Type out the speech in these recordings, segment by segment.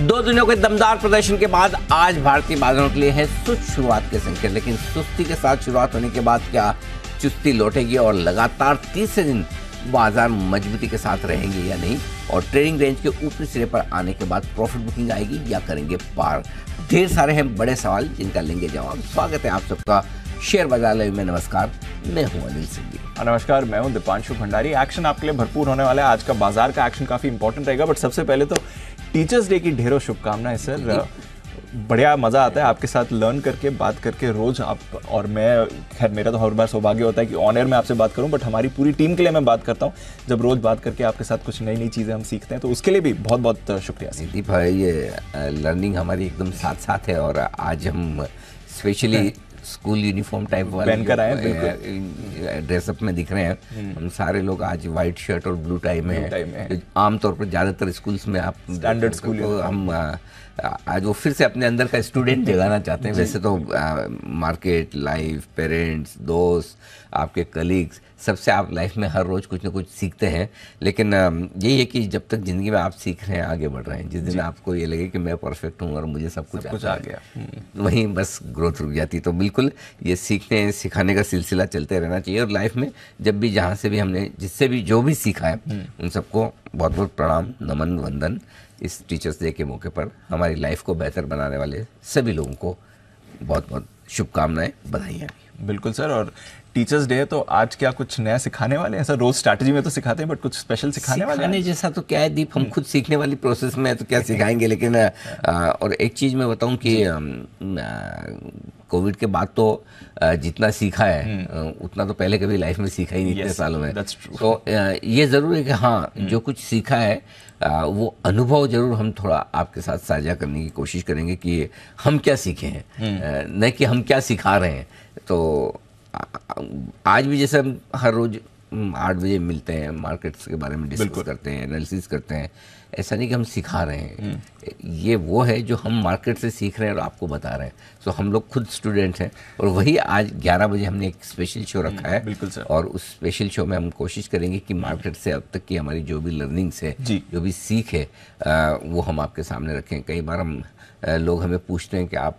दो दिनों के दमदार प्रदर्शन के बाद आज भारतीय बाजारों के लिए है सुस्त शुरुआत के संकेत, लेकिन सुस्ती के साथ शुरुआत होने के बाद क्या चुस्ती लौटेगी और लगातार तीसरे दिन बाजार मजबूती के साथ रहेंगे या नहीं, और ट्रेडिंग रेंज के ऊपरी सिरे पर आने के बाद प्रॉफिट बुकिंग आएगी या करेंगे पार। ढेर सारे हैं बड़े सवाल जिनका लेंगे जवाब। स्वागत है आप सबका शेयर बाजार लाइव में। नमस्कार, मैं हूं अनिल सिंह। नमस्कार, मैं हूं दीपांशु भंडारी। एक्शन आपके लिए भरपूर होने वाला है। आज का बाजार का एक्शन काफी इंपॉर्टेंट रहेगा, बट सबसे पहले तो टीचर्स डे की ढेरों शुभकामनाएं सर। बढ़िया मजा आता है आपके साथ लर्न करके, बात करके रोज आप और मैं। खैर मेरा तो हर बार सौभाग्य होता है कि ऑन एयर में आपसे बात करूं, बट हमारी पूरी टीम के लिए मैं बात करता हूं जब रोज बात करके आपके साथ कुछ नई नई चीजें हम सीखते हैं, तो उसके लिए भी बहुत बहुत शुक्रिया। दीप भाई, ये लर्निंग हमारी एकदम साथ साथ है, और आज हम स्पेशली स्कूल यूनिफॉर्म टाइप वाले पहनकर आए, ड्रेसअप में दिख रहे हैं। हम सारे लोग आज वाइट शर्ट और ब्लू टाई में हैं। आमतौर पर ज़्यादातर स्कूल्स में आप स्टैंडर्ड स्कूल हम आज वो फिर से अपने अंदर का स्टूडेंट जगाना चाहते हैं। वैसे तो मार्केट, लाइफ, पेरेंट्स, दोस्त, आपके कलीग्स, सबसे आप लाइफ में हर रोज़ कुछ ना कुछ सीखते हैं, लेकिन यही है कि जब तक ज़िंदगी में आप सीख रहे हैं, आगे बढ़ रहे हैं, जिस दिन आपको ये लगे कि मैं परफेक्ट हूँ और मुझे सब कुछ आ गया, वहीं बस ग्रोथ रुक जाती। तो बिल्कुल ये सीखने सिखाने का सिलसिला चलते रहना चाहिए, और लाइफ में जब भी जहाँ से भी हमने जिससे भी जो भी सीखा है उन सबको बहुत बहुत प्रणाम, नमन, वंदन। इस टीचर्स डे के मौके पर हमारी लाइफ को बेहतर बनाने वाले सभी लोगों को बहुत बहुत शुभकामनाएं, बधाइयाँ। बिल्कुल सर, और टीचर्स डे तो आज क्या कुछ नया सिखाने वाले हैं सर? रोज स्ट्रैटेजी में तो सिखाते हैं, बट कुछ स्पेशल सिखाने वाले हैं? जैसा तो क्या है दीप, हम खुद सीखने वाली प्रोसेस में तो क्या सिखाएंगे, लेकिन और एक चीज़ मैं बताऊं कि कोविड के बाद तो जितना सीखा है उतना तो पहले कभी लाइफ में सीखा ही नहीं इतने सालों में। तो ये ज़रूर है कि हाँ, जो कुछ सीखा है वो अनुभव जरूर हम थोड़ा आपके साथ साझा करने की कोशिश करेंगे कि हम क्या सीखे हैं, न कि हम क्या सिखा रहे हैं। तो आज भी जैसे हम हर रोज 8 बजे मिलते हैं, मार्केट्स के बारे में डिस्कस करते हैं, एनालिसिस करते हैं, ऐसा नहीं कि हम सिखा रहे हैं। ये वो है जो हम मार्केट से सीख रहे हैं और आपको बता रहे हैं। तो हम लोग खुद स्टूडेंट्स हैं, और वही आज 11 बजे हमने एक स्पेशल शो रखा है। बिल्कुल सर। और उस स्पेशल शो में हम कोशिश करेंगे कि मार्केट से अब तक की हमारी जो भी लर्निंग्स है, जो भी सीख है, वो हम आपके सामने रखें। कई बार हम लोग हमें पूछते हैं कि आप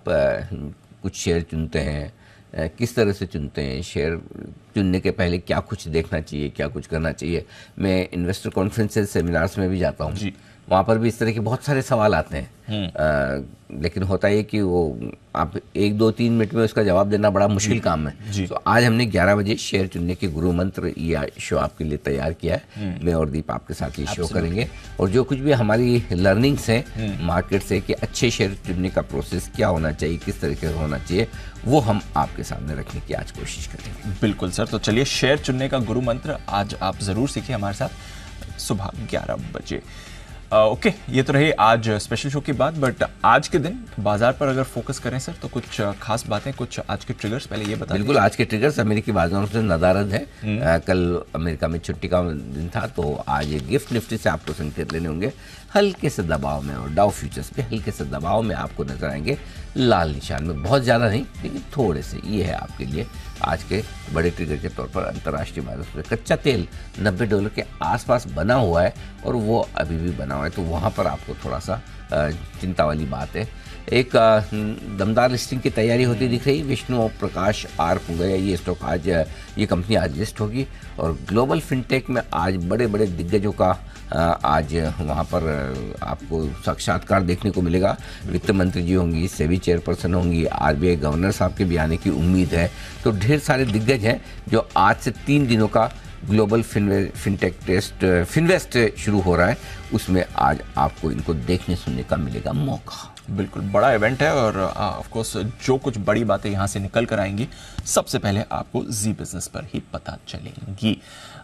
कुछ शेयर चुनते हैं, किस तरह से चुनते हैं, शेयर चुनने के पहले क्या कुछ देखना चाहिए, क्या कुछ करना चाहिए। मैं इन्वेस्टर कॉन्फ्रेंसेस, सेमिनार्स में भी जाता हूँ, वहाँ पर भी इस तरह के बहुत सारे सवाल आते हैं। लेकिन होता है कि वो आप 1-2-3 मिनट में उसका जवाब देना बड़ा मुश्किल काम है। तो आज हमने 11 बजे शेयर चुनने के गुरु मंत्र ये शो आपके लिए तैयार किया है। मैं और दीप आपके साथ ये शो करेंगे, और जो कुछ भी हमारी लर्निंग्स हैं मार्केट से कि अच्छे शेयर चुनने का प्रोसेस क्या होना चाहिए, किस तरीके से होना चाहिए, वो हम आपके सामने रखने की आज कोशिश करेंगे। बिल्कुल सर, तो चलिए शेयर चुनने का गुरु मंत्र आज आप जरूर सीखिए हमारे साथ सुबह 11 बजे। ओके, ये तो रही आज स्पेशल शो की बात, बट आज के दिन बाजार पर अगर फोकस करें सर, तो कुछ खास बातें, कुछ आज के ट्रिगर्स पहले ये बता। बिल्कुल, आज के ट्रिगर्स अमेरिकी बाजारों से नदारद है। कल अमेरिका में छुट्टी का दिन था, तो आज गिफ्ट निफ्टी से आपको संकेत लेने होंगे हल्के से दबाव में, और डाउ फ्यूचर्स पे हल्के से दबाव में आपको नजर आएंगे लाल निशान में। बहुत ज़्यादा नहीं, लेकिन थोड़े से। ये है आपके लिए आज के बड़े ट्रिगर के तौर पर। अंतर्राष्ट्रीय बाजार में कच्चा तेल $90 के आसपास बना हुआ है, और वो अभी भी बना हुआ है, तो वहाँ पर आपको थोड़ा सा चिंता वाली बात है। एक दमदार लिस्टिंग की तैयारी होती दिख रही। विष्णु प्रकाश आर पुंगया, ये स्टॉक आज, ये कंपनी आज लिस्ट होगी। और ग्लोबल फिनटेक में आज बड़े बड़े दिग्गजों का आज वहाँ पर आपको साक्षात्कार देखने को मिलेगा। वित्त मंत्री जी होंगी, सेबी चेयरपर्सन होंगी, आरबीआई गवर्नर साहब के भी आने की उम्मीद है। तो ढेर सारे दिग्गज हैं जो आज से 3 दिनों का ग्लोबल फिनटेक टेस्ट फिनवेस्ट शुरू हो रहा है, उसमें आज आपको इनको देखने सुनने का मिलेगा मौका। बिल्कुल बड़ा इवेंट है, और ऑफ कोर्स जो कुछ बड़ी बातें यहाँ से निकल कर आएंगी सबसे पहले आपको जी बिजनेस पर ही पता चलेंगी।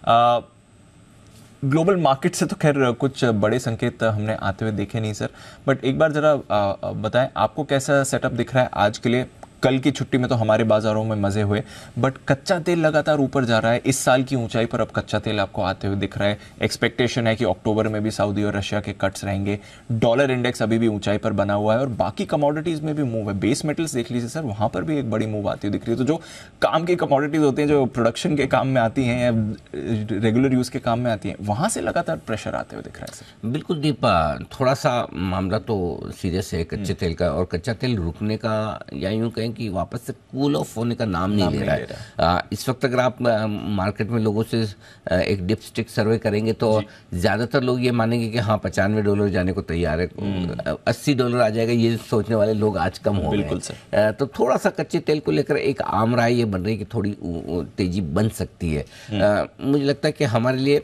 ग्लोबल मार्केट से तो खैर कुछ बड़े संकेत हमने आते हुए देखे नहीं सर, बट एक बार ज़रा बताएं आपको कैसा सेटअप दिख रहा है आज के लिए। कल की छुट्टी में तो हमारे बाजारों में मजे हुए, बट कच्चा तेल लगातार ऊपर जा रहा है। इस साल की ऊंचाई पर अब कच्चा तेल आपको आते हुए दिख रहा है। एक्सपेक्टेशन है कि अक्टूबर में भी सऊदी और रशिया के कट्स रहेंगे। डॉलर इंडेक्स अभी भी ऊंचाई पर बना हुआ है और बाकी कमोडिटीज में भी मूव है। बेस मेटल्स देख लीजिए सर, वहां पर भी एक बड़ी मूव आती हुई दिख रही है। तो जो काम की कमोडिटीज होती हैं, जो प्रोडक्शन के काम में आती हैं या रेगुलर यूज के काम में आती हैं, वहां से लगातार प्रेशर आते हुए दिख रहा है सर। बिल्कुल दीपा, थोड़ा सा मामला तो सीरियस है कच्चे तेल का, और कच्चा तेल रुकने का या यूं कहें कि वापस से कूल ऑफ होने का नाम नहीं ले रहा है। इस वक्त अगर आप मार्केट में लोगों से एक डिपस्टिक सर्वे करेंगे तो ज़्यादातर लोग ये मानेंगे कि हाँ $95 जाने को तैयार है, $80 आ जाएगा, ये सोचने वाले लोग आज कम हो गए। तो थोड़ा सा कच्चे तेल को लेकर एक आम राय ये बन रही है कि थोड़ी तेजी बन सकती है। मुझे लगता है कि हमारे लिए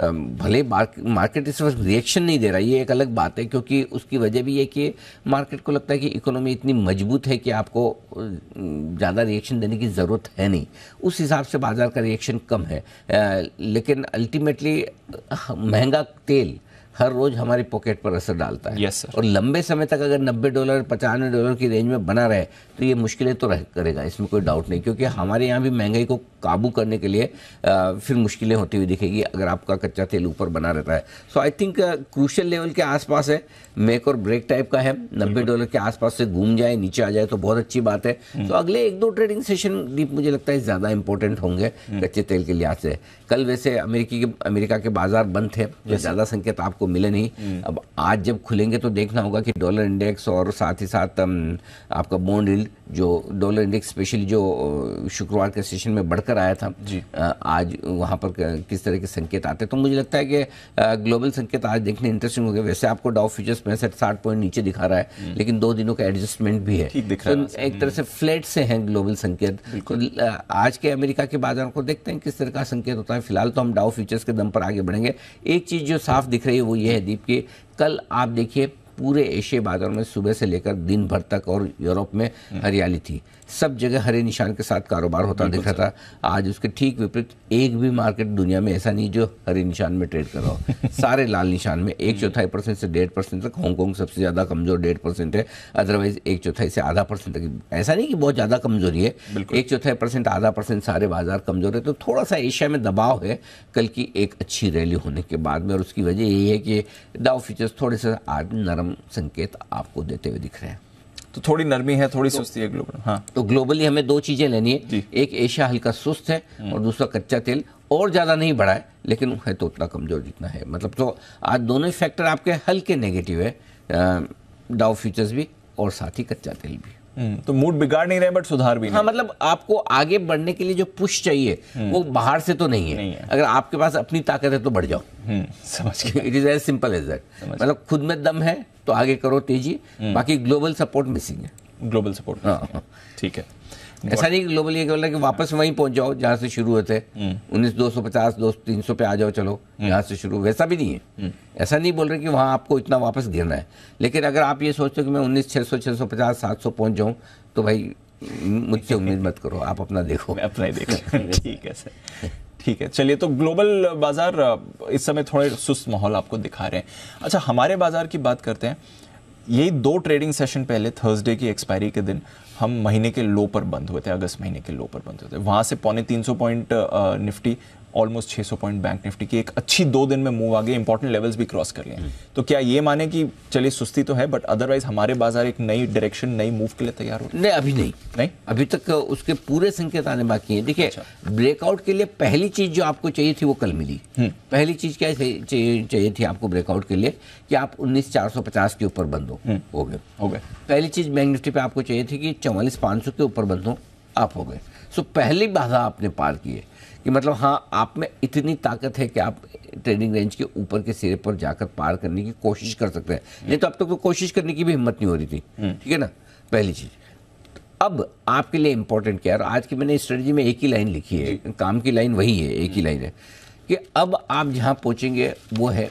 भले मार्केट इस वक्त रिएक्शन नहीं दे रहा, ये एक अलग बात है, क्योंकि उसकी वजह भी है कि मार्केट को लगता है कि इकोनॉमी इतनी मजबूत है कि आपको ज़्यादा रिएक्शन देने की ज़रूरत है नहीं। उस हिसाब से बाज़ार का रिएक्शन कम है। लेकिन अल्टीमेटली महंगा तेल हर रोज हमारी पॉकेट पर असर डालता है। yes, और लंबे समय तक अगर $90 $95 की रेंज में बना रहे तो ये मुश्किलें तो करेगा, इसमें कोई डाउट नहीं, क्योंकि हमारे यहाँ भी महंगाई को काबू करने के लिए फिर मुश्किलें होती हुई दिखेगी अगर आपका कच्चा तेल ऊपर बना रहता है। So I think crucial level के आसपास है, मेक और ब्रेक टाइप का है। $90 के आसपास से घूम जाए, नीचे आ जाए तो बहुत अच्छी बात है। तो अगले 1-2 ट्रेडिंग सेशन दीप मुझे लगता है ज़्यादा इंपॉर्टेंट होंगे कच्चे तेल के लिहाज से। कल वैसे अमेरिका के बाजार बंद थे, ज़्यादा संकेत आपको मिले नहीं। अब आज जब खुलेंगे तो देखना होगा कि डॉलर इंडेक्स और साथ ही साथ आपका बॉन्ड यील्ड, जो डॉलर इंडेक्स स्पेशली जो शुक्रवार के सेशन में बढ़कर आया था, आज वहाँ पर किस तरह के संकेत आते हैं। तो मुझे लगता है कि ग्लोबल संकेत आज देखने इंटरेस्टिंग हो गए। वैसे आपको डाउ फ्यूचर्स 65-60 पॉइंट नीचे दिखा रहा है, लेकिन 2 दिनों का एडजस्टमेंट भी है, तो एक तरह से फ्लैट से हैं ग्लोबल संकेत। तो आज के अमेरिका के बाजार को देखते हैं किस तरह का संकेत होता है। फिलहाल तो हम डाउ फ्यूचर्स के दम पर आगे बढ़ेंगे। एक चीज़ जो साफ दिख रही है वो ये है दीप कि कल आप देखिए पूरे एशिया बाजार में सुबह से लेकर दिन भर तक और यूरोप में हरियाली थी, सब जगह हरे निशान के साथ कारोबार होता दिख रहा था। आज उसके ठीक विपरीत एक भी मार्केट दुनिया में ऐसा नहीं जो हरे निशान में ट्रेड कर रहा हो, सारे लाल निशान में। 1/4% से 1.5% तक। हांगकांग सबसे ज़्यादा कमजोर 1.5% है, अदरवाइज 1/4 से आधा % तक। ऐसा नहीं कि बहुत ज़्यादा कमजोरी है, 1/4% आधा % सारे बाजार कमजोर है। तो थोड़ा सा एशिया में दबाव है कल की एक अच्छी रैली होने के बाद में, और उसकी वजह यही है कि डाउ फ्यूचर्स थोड़े से आज नरम संकेत आपको देते हुए दिख रहे हैं। तो थोड़ी नरमी है, थोड़ी सुस्ती है ग्लोबल। हाँ, तो ग्लोबली हमें 2 चीजें लेनी है, एक एशिया हल्का सुस्त है और दूसरा कच्चा तेल और ज्यादा नहीं बढ़ा है, लेकिन है तो उतना कमजोर जितना है। मतलब तो आज दोनों ही फैक्टर आपके हल्के नेगेटिव है, डाउ फ्यूचर्स भी और साथ ही कच्चा तेल भी। तो मूड बिगाड़ नहीं रहे बट सुधार भी नहीं। हाँ, मतलब आपको आगे बढ़ने के लिए जो पुश चाहिए वो बाहर से तो नहीं है। अगर आपके पास अपनी ताकत है तो बढ़ जाओ, समझ गए। It is as simple as that. मतलब खुद में दम है तो आगे करो तेजी, बाकी ग्लोबल सपोर्ट मिसिंग है। ग्लोबल सपोर्ट, हाँ, ठीक है। ऐसा नहीं कि ग्लोबल ये बोला कि वापस वहीं पहुंच जाओ जहां से शुरू होते, 19,250 300 पे आ जाओ, चलो यहाँ से शुरू, वैसा भी नहीं है। ऐसा नहीं बोल रहे कि वहाँ आपको इतना वापस गिरना है, लेकिन अगर आप ये सोचते हो कि मैं 19,600 650 700 पहुंच जाऊँ तो भाई मुझसे उम्मीद मत करो, आप अपना देखो। मैं अपना ही देख ठीक है सर, ठीक है। चलिए, तो ग्लोबल बाजार इस समय थोड़े सुस्त माहौल आपको दिखा रहे हैं। अच्छा, हमारे बाजार की बात करते हैं। यही 2 ट्रेडिंग सेशन पहले थर्सडे की एक्सपायरी के दिन हम महीने के लो पर बंद हुए थे, अगस्त महीने के लो पर बंद हुए थे। वहां से 350 point Nifty, almost 600 point bank Nifty की एक अच्छी 2 दिन में मूव आ गई, इंपॉर्टेंट लेवल्स भी क्रॉस कर लिए। तो क्या ये माने कि चलिए सुस्ती तो है बट अदरवाइज हमारे बाजार एक नई डायरेक्शन, नई मूव के लिए तैयार हो? नहीं, अभी नहीं, अभी तक उसके पूरे संकेत आने बाकी हैं। देखिए, ब्रेकआउट के लिए पहली चीज जो आपको चाहिए थी वो कल मिली। पहली चीज क्या चाहिए थी आपको ब्रेकआउट के लिए कि आप 19,450 के ऊपर बंद हो गए। पहली चीज बैंक निफ्टी पे आपको चाहिए थी कि 44,500 के ऊपर बंद हो, आप हो गए। सो पहली बाधा आपने पार की है कि मतलब हाँ, आप में इतनी ताकत है कि आप ट्रेडिंग रेंज के ऊपर के सिरे पर जाकर पार करने की कोशिश कर सकते हैं। नहीं तो अब तक तो कोशिश करने की भी हिम्मत नहीं हो रही थी, ठीक है ना, पहली चीज। अब आपके लिए इंपॉर्टेंट क्या है, आज की मैंने स्ट्रेटजी में एक ही लाइन लिखी है, काम की लाइन वही है, एक ही लाइन है कि अब आप जहां पहुंचेंगे वो है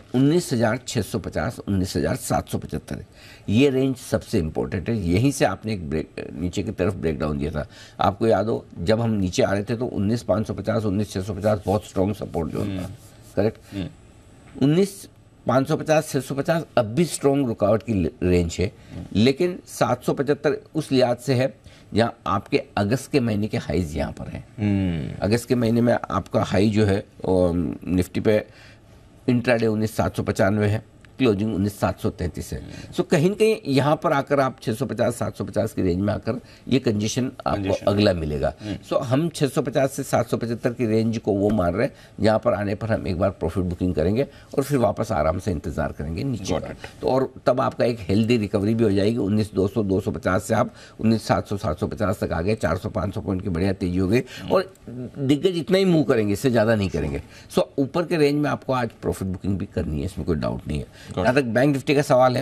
19,650 19,775। ये रेंज सबसे इंपॉर्टेंट है। यहीं से आपने एक नीचे की तरफ ब्रेक डाउन दिया था। आपको याद हो जब हम नीचे आ रहे थे तो 19,550 19,650 बहुत स्ट्रॉन्ग सपोर्ट जोन था, करेक्ट। 550 650 अब भी स्ट्रॉन्ग रुकावट की रेंज है, लेकिन 775 उस लिहाज से है जहां आपके अगस्त के महीने के हाईज यहाँ पर हैं। अगस्त के महीने में आपका हाई जो है निफ्टी पे इंट्राडे 19795 है, क्लोजिंग 19733 है। सो कहीं न कहीं यहाँ पर आकर आप 650 750 की रेंज में आकर ये कंजेशन आपको अगला मिलेगा। सो हम 650 से 775 की रेंज को वो मान रहे हैं जहाँ पर आने पर हम एक बार प्रॉफिट बुकिंग करेंगे और फिर वापस आराम से इंतजार करेंगे नीचे का। तो और तब आपका एक हेल्दी रिकवरी भी हो जाएगी। 19200 250 से आप 19700 750 तक आ गए, 400 500 पॉइंट की बढ़िया तेजी हो गई और दिग्गज इतना ही मूव करेंगे, इससे ज़्यादा नहीं करेंगे। सो ऊपर के रेंज में आपको आज प्रॉफिट बुकिंग भी करनी है, इसमें कोई डाउट नहीं है। जहाँ तक बैंक निफ्टी का सवाल है,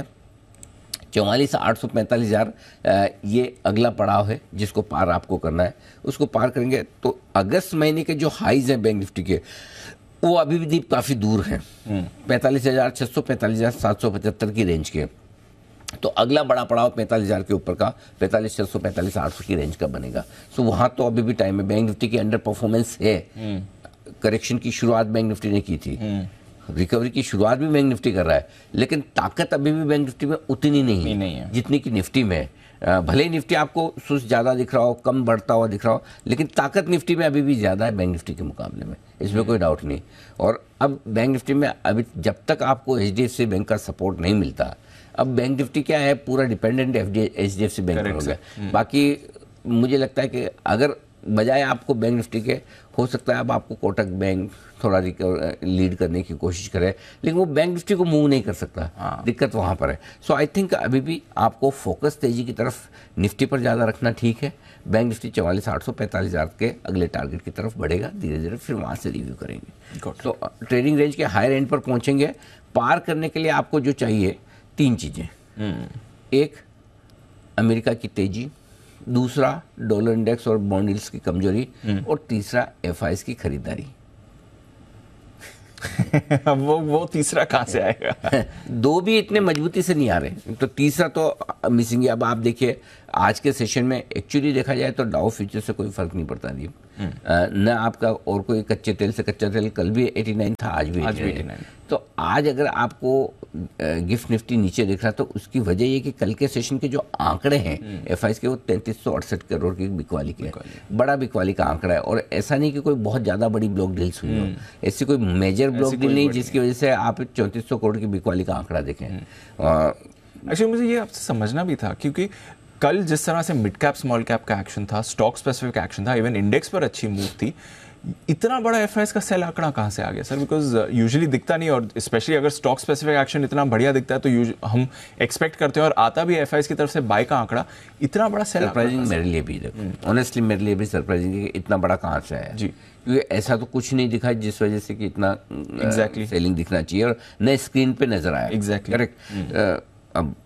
44,845,000 ये अगला पड़ाव है जिसको पार आपको करना है। उसको पार करेंगे तो अगस्त महीने के जो हाईज हैं बैंक निफ्टी के वो अभी भी दीप काफ़ी दूर हैं, 45,600 45,775 की रेंज के। तो अगला बड़ा पड़ाव 45,000 के ऊपर का 45,600 45,800 की रेंज का बनेगा। सो वहाँ तो अभी भी टाइम है। बैंक निफ्टी की अंडर परफॉर्मेंस है, करेक्शन की शुरुआत बैंक निफ्टी ने की थी, रिकवरी की शुरुआत भी बैंक निफ्टी कर रहा है, लेकिन ताकत अभी भी बैंक निफ्टी में उतनी नहीं है जितनी कि निफ्टी में है। भले ही निफ्टी आपको सुस्त ज़्यादा दिख रहा हो, कम बढ़ता हुआ दिख रहा हो, लेकिन ताकत निफ्टी में अभी भी ज़्यादा है बैंक निफ्टी के मुकाबले में, इसमें कोई डाउट नहीं। और अब बैंक निफ्टी में अभी जब तक आपको HDFC बैंक का सपोर्ट नहीं मिलता, अब बैंक निफ्टी क्या है, पूरा डिपेंडेंट HDFC बैंक पर हो गया। बाकी मुझे लगता है कि अगर बजाय आपको बैंक निफ्टी के, हो सकता है अब आपको कोटक बैंक थोड़ा लीड करने की कोशिश करे, लेकिन वो बैंक निफ्टी को मूव नहीं कर सकता। दिक्कत वहाँ पर है। सो आई थिंक अभी भी आपको फोकस तेजी की तरफ निफ्टी पर ज़्यादा रखना ठीक है। बैंक निफ्टी 44,800 45,000 के अगले टारगेट की तरफ बढ़ेगा धीरे धीरे, फिर वहाँ से रिव्यू करेंगे। तो ट्रेडिंग रेंज के हायर एंड पर पहुँचेंगे। पार करने के लिए आपको जो चाहिए 3 चीज़ें, एक अमेरिका की तेजी, दूसरा डॉलर इंडेक्स और बॉन्ड यील्ड्स की कमजोरी, और तीसरा FIs की खरीदारी। वो तीसरा कहाँ से आएगा? दो भी इतने मजबूती से नहीं आ रहे, तो तीसरा तो मिसिंग है। अब आप देखिए आज के सेशन में एक्चुअली देखा जाए तो डाउ फ्यूचर से कोई फर्क नहीं पड़ता नहीं, न आपका और कोई कच्चे तेल से कच्चा तेल, कल भी 89 था, आज भी 89। तो आज अगर आपको गिफ्ट निफ्टी नीचे दिख रहा है तो उसकी वजह ये कि कल के सेशन के जो आंकड़े हैं FIs के, वो 3368 करोड़ की बिकवाली के, बड़ा बिकवाली का आंकड़ा है। और ऐसा नहीं कि कोई बहुत ज़्यादा बड़ी ब्लॉक डील्स हुई हो, ऐसी कोई मेजर ब्लॉक डील नहीं जिसकी वजह से आप 3400 करोड़ की बिकवाली का आंकड़ा देखें। एक्चुअली मुझे ये आपसे समझना भी था, क्योंकि कल जिस तरह से मिड कैप स्मॉल कैप का एक्शन था, स्टॉक स्पेसिफिक एक्शन था, इवन इंडेक्स पर अच्छी मूव थी, इतना बड़ा FIs का सेल आंकड़ा कहाँ से आ गया सर? बिकॉज यूजुअली दिखता नहीं, और स्पेशली अगर स्टॉक स्पेसिफिक एक्शन इतना बढ़िया दिखता है तो हम एक्सपेक्ट करते हैं और आता भी FIs की तरफ से बाय का आंकड़ा, इतना बड़ा सेल। सरप्राइजिंग मेरे लिए भी, ऑनेस्टली मेरे लिए भी सरप्राइजिंग है कि इतना बड़ा कहाँ से आया जी, क्योंकि ऐसा तो कुछ नहीं दिखा जिस वजह से कि इतना सेलिंग दिखना चाहिए, और नए स्क्रीन पे नजर आया। करेक्ट। अब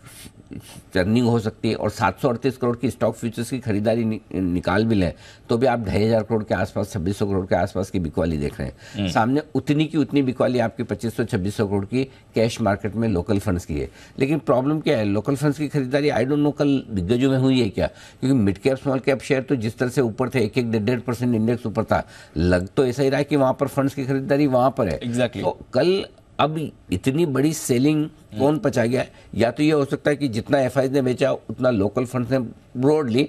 टर्निंग हो सकती है, और 738 करोड़ की स्टॉक फ्यूचर्स की खरीदारी निकाल भी लें तो भी आप 2,500 करोड़ के आसपास, 2600 करोड़ के आसपास की बिकवाली देख रहे हैं। सामने उतनी की उतनी बिकवाली आपकी 2500-2600 करोड़ की कैश मार्केट में लोकल फंड्स की है। लेकिन प्रॉब्लम क्या है, लोकल फंड्स की खरीदारी आई डोंट नो कल दिग्गजों में हुई है क्या, क्योंकि mid cap small cap share तो जिस तरह से ऊपर थे, 1-1.5% इंडेक्स ऊपर था, लग तो ऐसा ही रहा है कि वहाँ पर फंड्स की खरीदारी वहाँ पर है। तो कल अब इतनी बड़ी सेलिंग कौन पचा गया है? या तो ये हो सकता है कि जितना FIs ने बेचा उतना लोकल फंड्स ने ब्रॉडली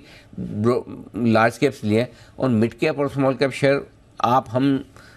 लार्ज कैप्स लिए, और मिड कैप और स्मॉल कैप शेयर आप हम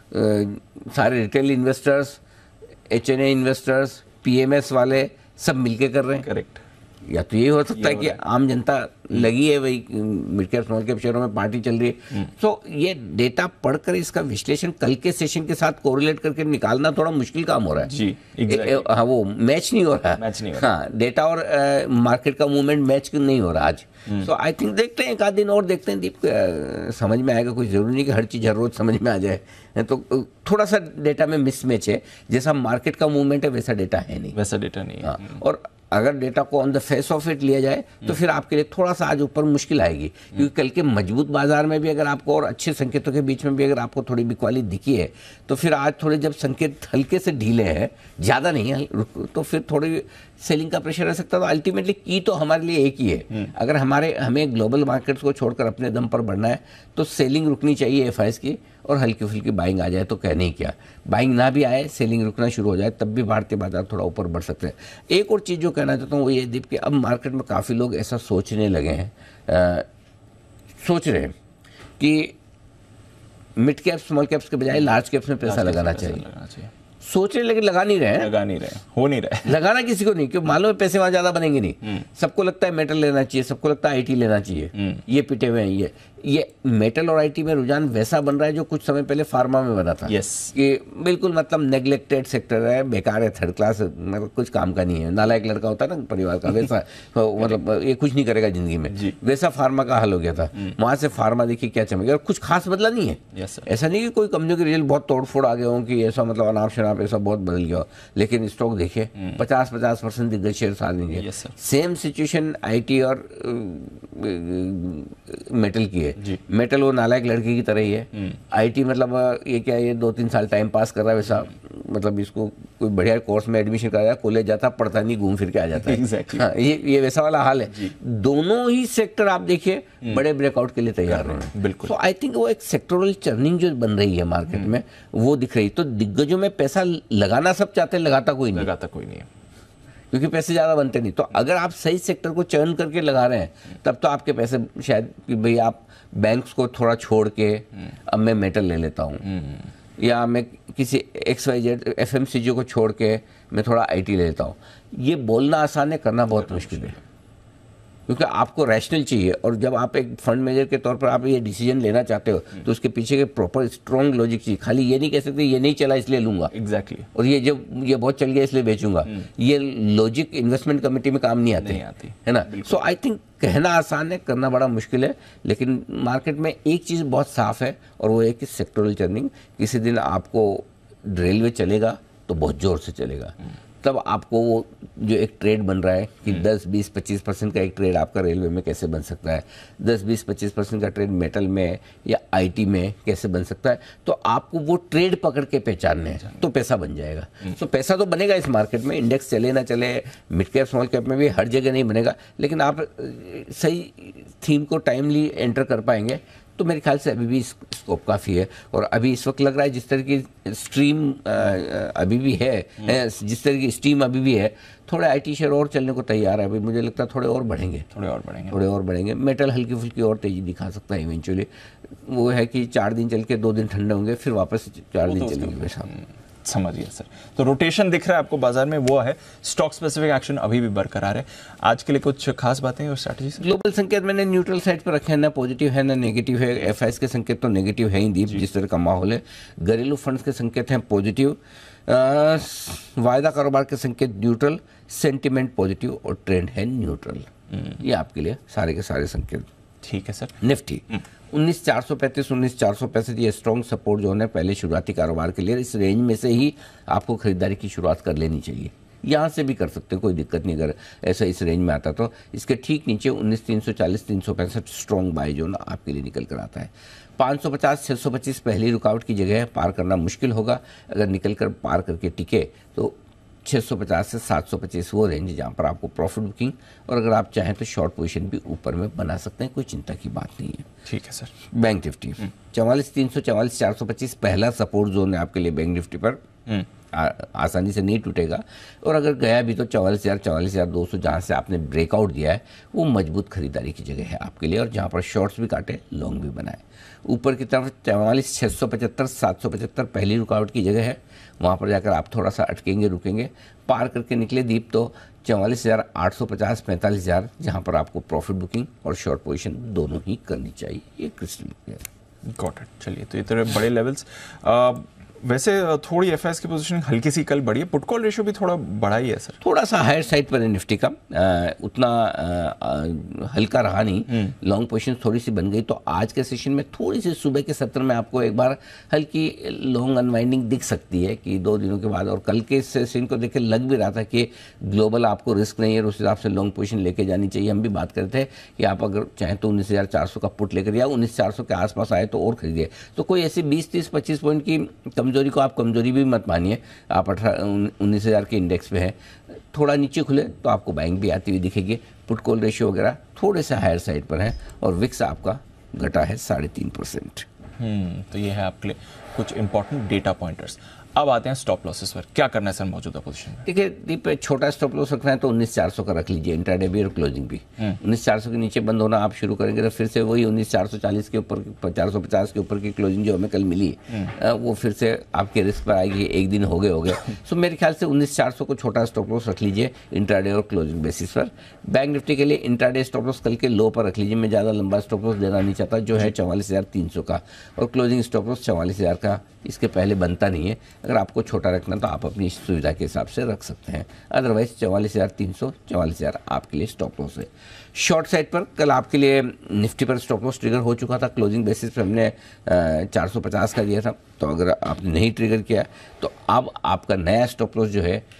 सारे retail investors, HNA investors, PMS वाले सब मिलके कर रहे हैं। करेक्ट। या तो ये हो सकता है कि आम जनता लगी है वही मिड कैप स्मॉल कैप शेयरों में पार्टी चल रही है। तो ये डेटा पढ़कर इसका विश्लेषण कल के सेशन के साथ कोरिलेट करके निकालना थोड़ा मुश्किल काम हो रहा है जी। exactly. हाँ, वो मैच नहीं हो रहा है। हाँ, डेटा और मार्केट का मूवमेंट मैच नहीं हो रहा आज। सो आई थिंक देखते हैं, एक आध दिन और देखते हैं दीप, समझ में आएगा। कोई जरूरी नहीं कि हर चीज़ हर रोज समझ में आ जाए, तो थोड़ा सा डेटा में मिसमैच है। जैसा मार्केट का मूवमेंट है वैसा डेटा है नहीं, वैसा डेटा नहीं है। हाँ, और अगर डेटा को on the face of it लिया जाए तो फिर आपके लिए थोड़ा सा आज ऊपर मुश्किल आएगी, क्योंकि कल के मजबूत बाजार में भी अगर आपको, और अच्छे संकेतों के बीच में भी अगर आपको थोड़ी बिकवाली दिखी है, तो फिर आज थोड़े जब संकेत हल्के से ढीले हैं, ज़्यादा नहीं है, तो फिर थोड़ी सेलिंग का प्रेशर रह सकता है। तो अल्टीमेटली की तो हमारे लिए एक ही है, अगर हमें ग्लोबल मार्केट्स को छोड़कर अपने दम पर बढ़ना है तो सेलिंग रुकनी चाहिए एफआईएस की, और हल्की फुल्की बाइंग आ जाए तो कहने ही क्या, बाइंग ना भी आए सेलिंग रुकना शुरू हो जाए तब भी भारतीय बाजार थोड़ा ऊपर बढ़ सकते हैं। एक और चीज़ जो कहना चाहता हूँ वो ये दीप कि अब मार्केट में काफ़ी लोग ऐसा सोचने लगे हैं, सोच रहे हैं कि मिड कैप्स स्मॉल कैप्स के बजाय लार्ज कैप्स में पैसा लगाना चाहिए। सोच रहे लेकिन लगा नहीं रहे हैं, हो नहीं रहे। लगाना किसी को नहीं, क्यों मालूम है पैसे वहां ज्यादा बनेंगे नहीं। सबको लगता है मेटल लेना चाहिए, सबको लगता है आईटी लेना चाहिए, ये पिटे हुए हैं। ये मेटल और आईटी में रुझान वैसा बन रहा है जो कुछ समय पहले फार्मा में बना था। कि बिल्कुल मतलब नेग्लेक्टेड सेक्टर है, बेकार है, थर्ड क्लास, मतलब कुछ काम का नहीं है, नालायक लड़का होता है ना परिवार का, वैसा मतलब ये कुछ नहीं करेगा जिंदगी में, वैसा फार्मा का हाल हो गया था। वहां से फार्मा देखिए क्या चमके, और कुछ खास बदला नहीं है। ऐसा नहीं कि कोई कंपनी के रिजल्ट बहुत तोड़फोड़ आ गए हों कि ऐसा मतलब अनाप शनाप ऐसा बहुत बदल गया हो, लेकिन स्टॉक देखिए 50% दिग्गज शेयर आ देंगे। सेम सिचुएशन आईटी और मेटल की है। मेटल वो नालायक लड़के की तरह ही है, आईटी मतलब ये क्या, ये 2-3 साल टाइम पास कर रहा है, वैसा मतलब इसको कोई बढ़िया कोर्स में एडमिशन कराया, कॉलेज जाता पढ़ता नहीं, घूम फिर के आ जाता है। हाँ, ये वैसा वाला हाल है। दोनों ही सेक्टर आप देखिए बड़े ब्रेकआउट के लिए तैयार हैं। बिल्कुल। तो आई थिंक वो एक सेक्टोरल चर्निंग जो बन रही है मार्केट में वो दिख रही है। तो दिग्गजों में पैसा लगाना सब चाहते हैं, लगाता कोई नहीं है, क्योंकि पैसे ज़्यादा बनते नहीं। तो अगर आप सही सेक्टर को चर्न करके लगा रहे हैं तब तो आपके पैसे शायद कि भाई आप बैंक्स को थोड़ा छोड़ के अब मैं मेटल ले लेता हूँ, या मैं किसी XYZ FMCG को छोड़ के मैं थोड़ा आईटी ले लेता हूँ। ये बोलना आसान है, करना बहुत मुश्किल है, क्योंकि आपको रैशनल चाहिए। और जब आप एक फंड मैनेजर के तौर पर आप ये डिसीजन लेना चाहते हो तो उसके पीछे के प्रॉपर स्ट्रॉन्ग लॉजिक चाहिए। खाली ये नहीं कह सकते ये नहीं चला इसलिए लूंगा, एग्जैक्टली, और ये बहुत चल गया इसलिए बेचूंगा। ये लॉजिक इन्वेस्टमेंट कमेटी में काम नहीं आती है ना। सो आई थिंक कहना आसान है, करना बड़ा मुश्किल है। लेकिन मार्केट में एक चीज़ बहुत साफ है और वो है कि सेक्टोरल टर्निंग। किसी दिन आपको रेलवे चलेगा तो बहुत ज़ोर से चलेगा, तब आपको वो जो एक ट्रेड बन रहा है कि 10-20-25% का एक ट्रेड आपका रेलवे में कैसे बन सकता है, 10-20-25% का ट्रेड मेटल में या आईटी में कैसे बन सकता है, तो आपको वो ट्रेड पकड़ के पहचानने हैं तो पैसा बन जाएगा। तो पैसा तो बनेगा इस मार्केट में, इंडेक्स चले ना चले, मिड कैप स्मॉल कैप में भी हर जगह नहीं बनेगा, लेकिन आप सही थीम को टाइमली एंटर कर पाएंगे तो मेरे ख्याल से अभी भी स्कोप काफ़ी है। और अभी इस वक्त लग रहा है जिस तरह की स्ट्रीम अभी भी है, जिस तरह की स्ट्रीम अभी भी है, थोड़े आईटी शेयर और चलने को तैयार है। अभी मुझे लगता है थोड़े और बढ़ेंगे। मेटल हल्की फुल्की और तेजी दिखा सकता है इवेंचुअली। वो है कि 4 दिन चल के 2 दिन ठंडे होंगे, फिर वापस 4 दिन चलेंगे वैसा। समझिए सर। तो रोटेशन दिख रहा है आपको बाजार में, वो है। स्टॉक स्पेसिफिक एक्शन अभी भी बरकरार है। आज के लिए कुछ खास बातें और स्ट्रैटेजी? ग्लोबल संकेत मैंने न्यूट्रल साइड पर रखे हैं, ना पॉजिटिव है ना नेगेटिव है। एफआईएस के संकेत तो नेगेटिव है ही दीप, जिस तरह का माहौल है। घरेलू फंड्स के संकेत हैं पॉजिटिव, वायदा कारोबार के संकेत न्यूट्रल, सेंटिमेंट पॉजिटिव और ट्रेंड है न्यूट्रल। ये आपके लिए सारे के सारे संकेत। ठीक है सर। निफ्टी 19,435 19,465 ये स्ट्रॉन्ग सपोर्ट जोन है पहले शुरुआती कारोबार के लिए। इस रेंज में से ही आपको खरीदारी की शुरुआत कर लेनी चाहिए। यहाँ से भी कर सकते हो, कोई दिक्कत नहीं। अगर ऐसा इस रेंज में आता तो इसके ठीक नीचे 19,340 365 स्ट्रॉन्ग बाय जोन आपके लिए निकल कर आता है। 550 625 पहली रुकावट की जगह है, पार करना मुश्किल होगा। अगर निकल कर पार करके टिके तो 650 से 725 वो रेंज जहाँ पर आपको प्रॉफिट बुकिंग, और अगर आप चाहें तो शॉर्ट पोजीशन भी ऊपर में बना सकते हैं, कोई चिंता की बात नहीं है। ठीक है सर। बैंक निफ्टी 44,300 44,425 पहला सपोर्ट जोन है आपके लिए। बैंक निफ्टी पर आसानी से नहीं टूटेगा, और अगर गया भी तो 44,000 44,200 जहाँ से आपने ब्रेकआउट दिया है वो मजबूत खरीदारी की जगह है आपके लिए, और जहाँ पर शॉर्ट्स भी काटे लॉन्ग भी बनाए। ऊपर की तरफ 44,675 775 पहली रुकावट की जगह है, वहाँ पर जाकर आप थोड़ा सा अटकेंगे रुकेंगे। पार करके निकले दीप तो 44,850 45,000 जहाँ पर आपको प्रॉफिट बुकिंग और शॉर्ट पोजीशन दोनों ही करनी चाहिए। ये क्रिस्टल क्लियर। Got it. चलिए, तो ये तरह बड़े लेवल्स। वैसे थोड़ी एफआईएस की पोजीशनिंग हल्की सी कल बढ़ी है, पुट कॉल रेशियो भी थोड़ा बढ़ा ही है सर, थोड़ा सा हायर साइड पर है निफ्टी का, उतना हल्का रहा नहीं। लॉन्ग पोजीशन थोड़ी सी बन गई, तो आज के सेशन में थोड़ी सी सुबह के सत्र में आपको एक बार हल्की लॉन्ग अनवाइंडिंग दिख सकती है कि 2 दिनों के बाद। और कल के सेशन को देख के लग भी रहा था कि ग्लोबल आपको रिस्क नहीं है, उस हिसाब से लॉन्ग पोजीशन लेके जानी चाहिए। हम भी बात करते थे कि आप अगर चाहें तो 19,400 का पुट लेकर या 19,400 के आसपास आए तो और खरीदिए। तो कोई ऐसी 20 30 25 पॉइंट की कमजोरी को आप कमजोरी भी मत मानिए। आप 19,000 के इंडेक्स पे है, थोड़ा नीचे खुले तो आपको बैंक भी आती हुई दिखेगी। पुट कॉल रेशियो वगैरह थोड़े से हायर साइड पर है और विक्स आपका घटा है 3.5%। तो ये है आपके लिए कुछ इंपॉर्टेंट डेटा पॉइंटर्स। अब आते हैं स्टॉप लॉसेस पर, क्या करना है सर मौजूदा पोजीशन में? देखिए दीप, छोटा स्टॉप लॉस रखना है तो 19,400 का रख लीजिए, इंट्राडे भी और क्लोजिंग भी। 19,400 के नीचे बंद होना आप शुरू करेंगे तो फिर से वही 19,440 के ऊपर, 450 के ऊपर की क्लोजिंग जो हमें कल मिली वो फिर से आपके रिस्क पर आएगी। एक दिन हो गए सो मेरे ख्याल से 19,400 को छोटा स्टॉप लॉस रख लीजिए इंट्राडे और क्लोजिंग बेसिस पर। बैंक निफ्टी के लिए इंट्राडे स्टॉप लॉस कल के लो पर रख लीजिए, मैं ज़्यादा लंबा स्टॉप लॉस देना नहीं चाहता, जो है 44,300 का, और क्लोजिंग स्टॉप लॉस 44,000 का, इसके पहले बनता नहीं है। अगर आपको छोटा रखना तो आप अपनी सुविधा के हिसाब से रख सकते हैं, अदरवाइज 44,300, 44,000 आपके लिए स्टॉप लॉस है। शॉर्ट साइड पर कल आपके लिए निफ्टी पर स्टॉप लॉस ट्रिगर हो चुका था, क्लोजिंग बेसिस पर हमने 450 का दिया था, तो अगर आपने नहीं ट्रिगर किया तो अब आपका नया स्टॉप लॉस जो है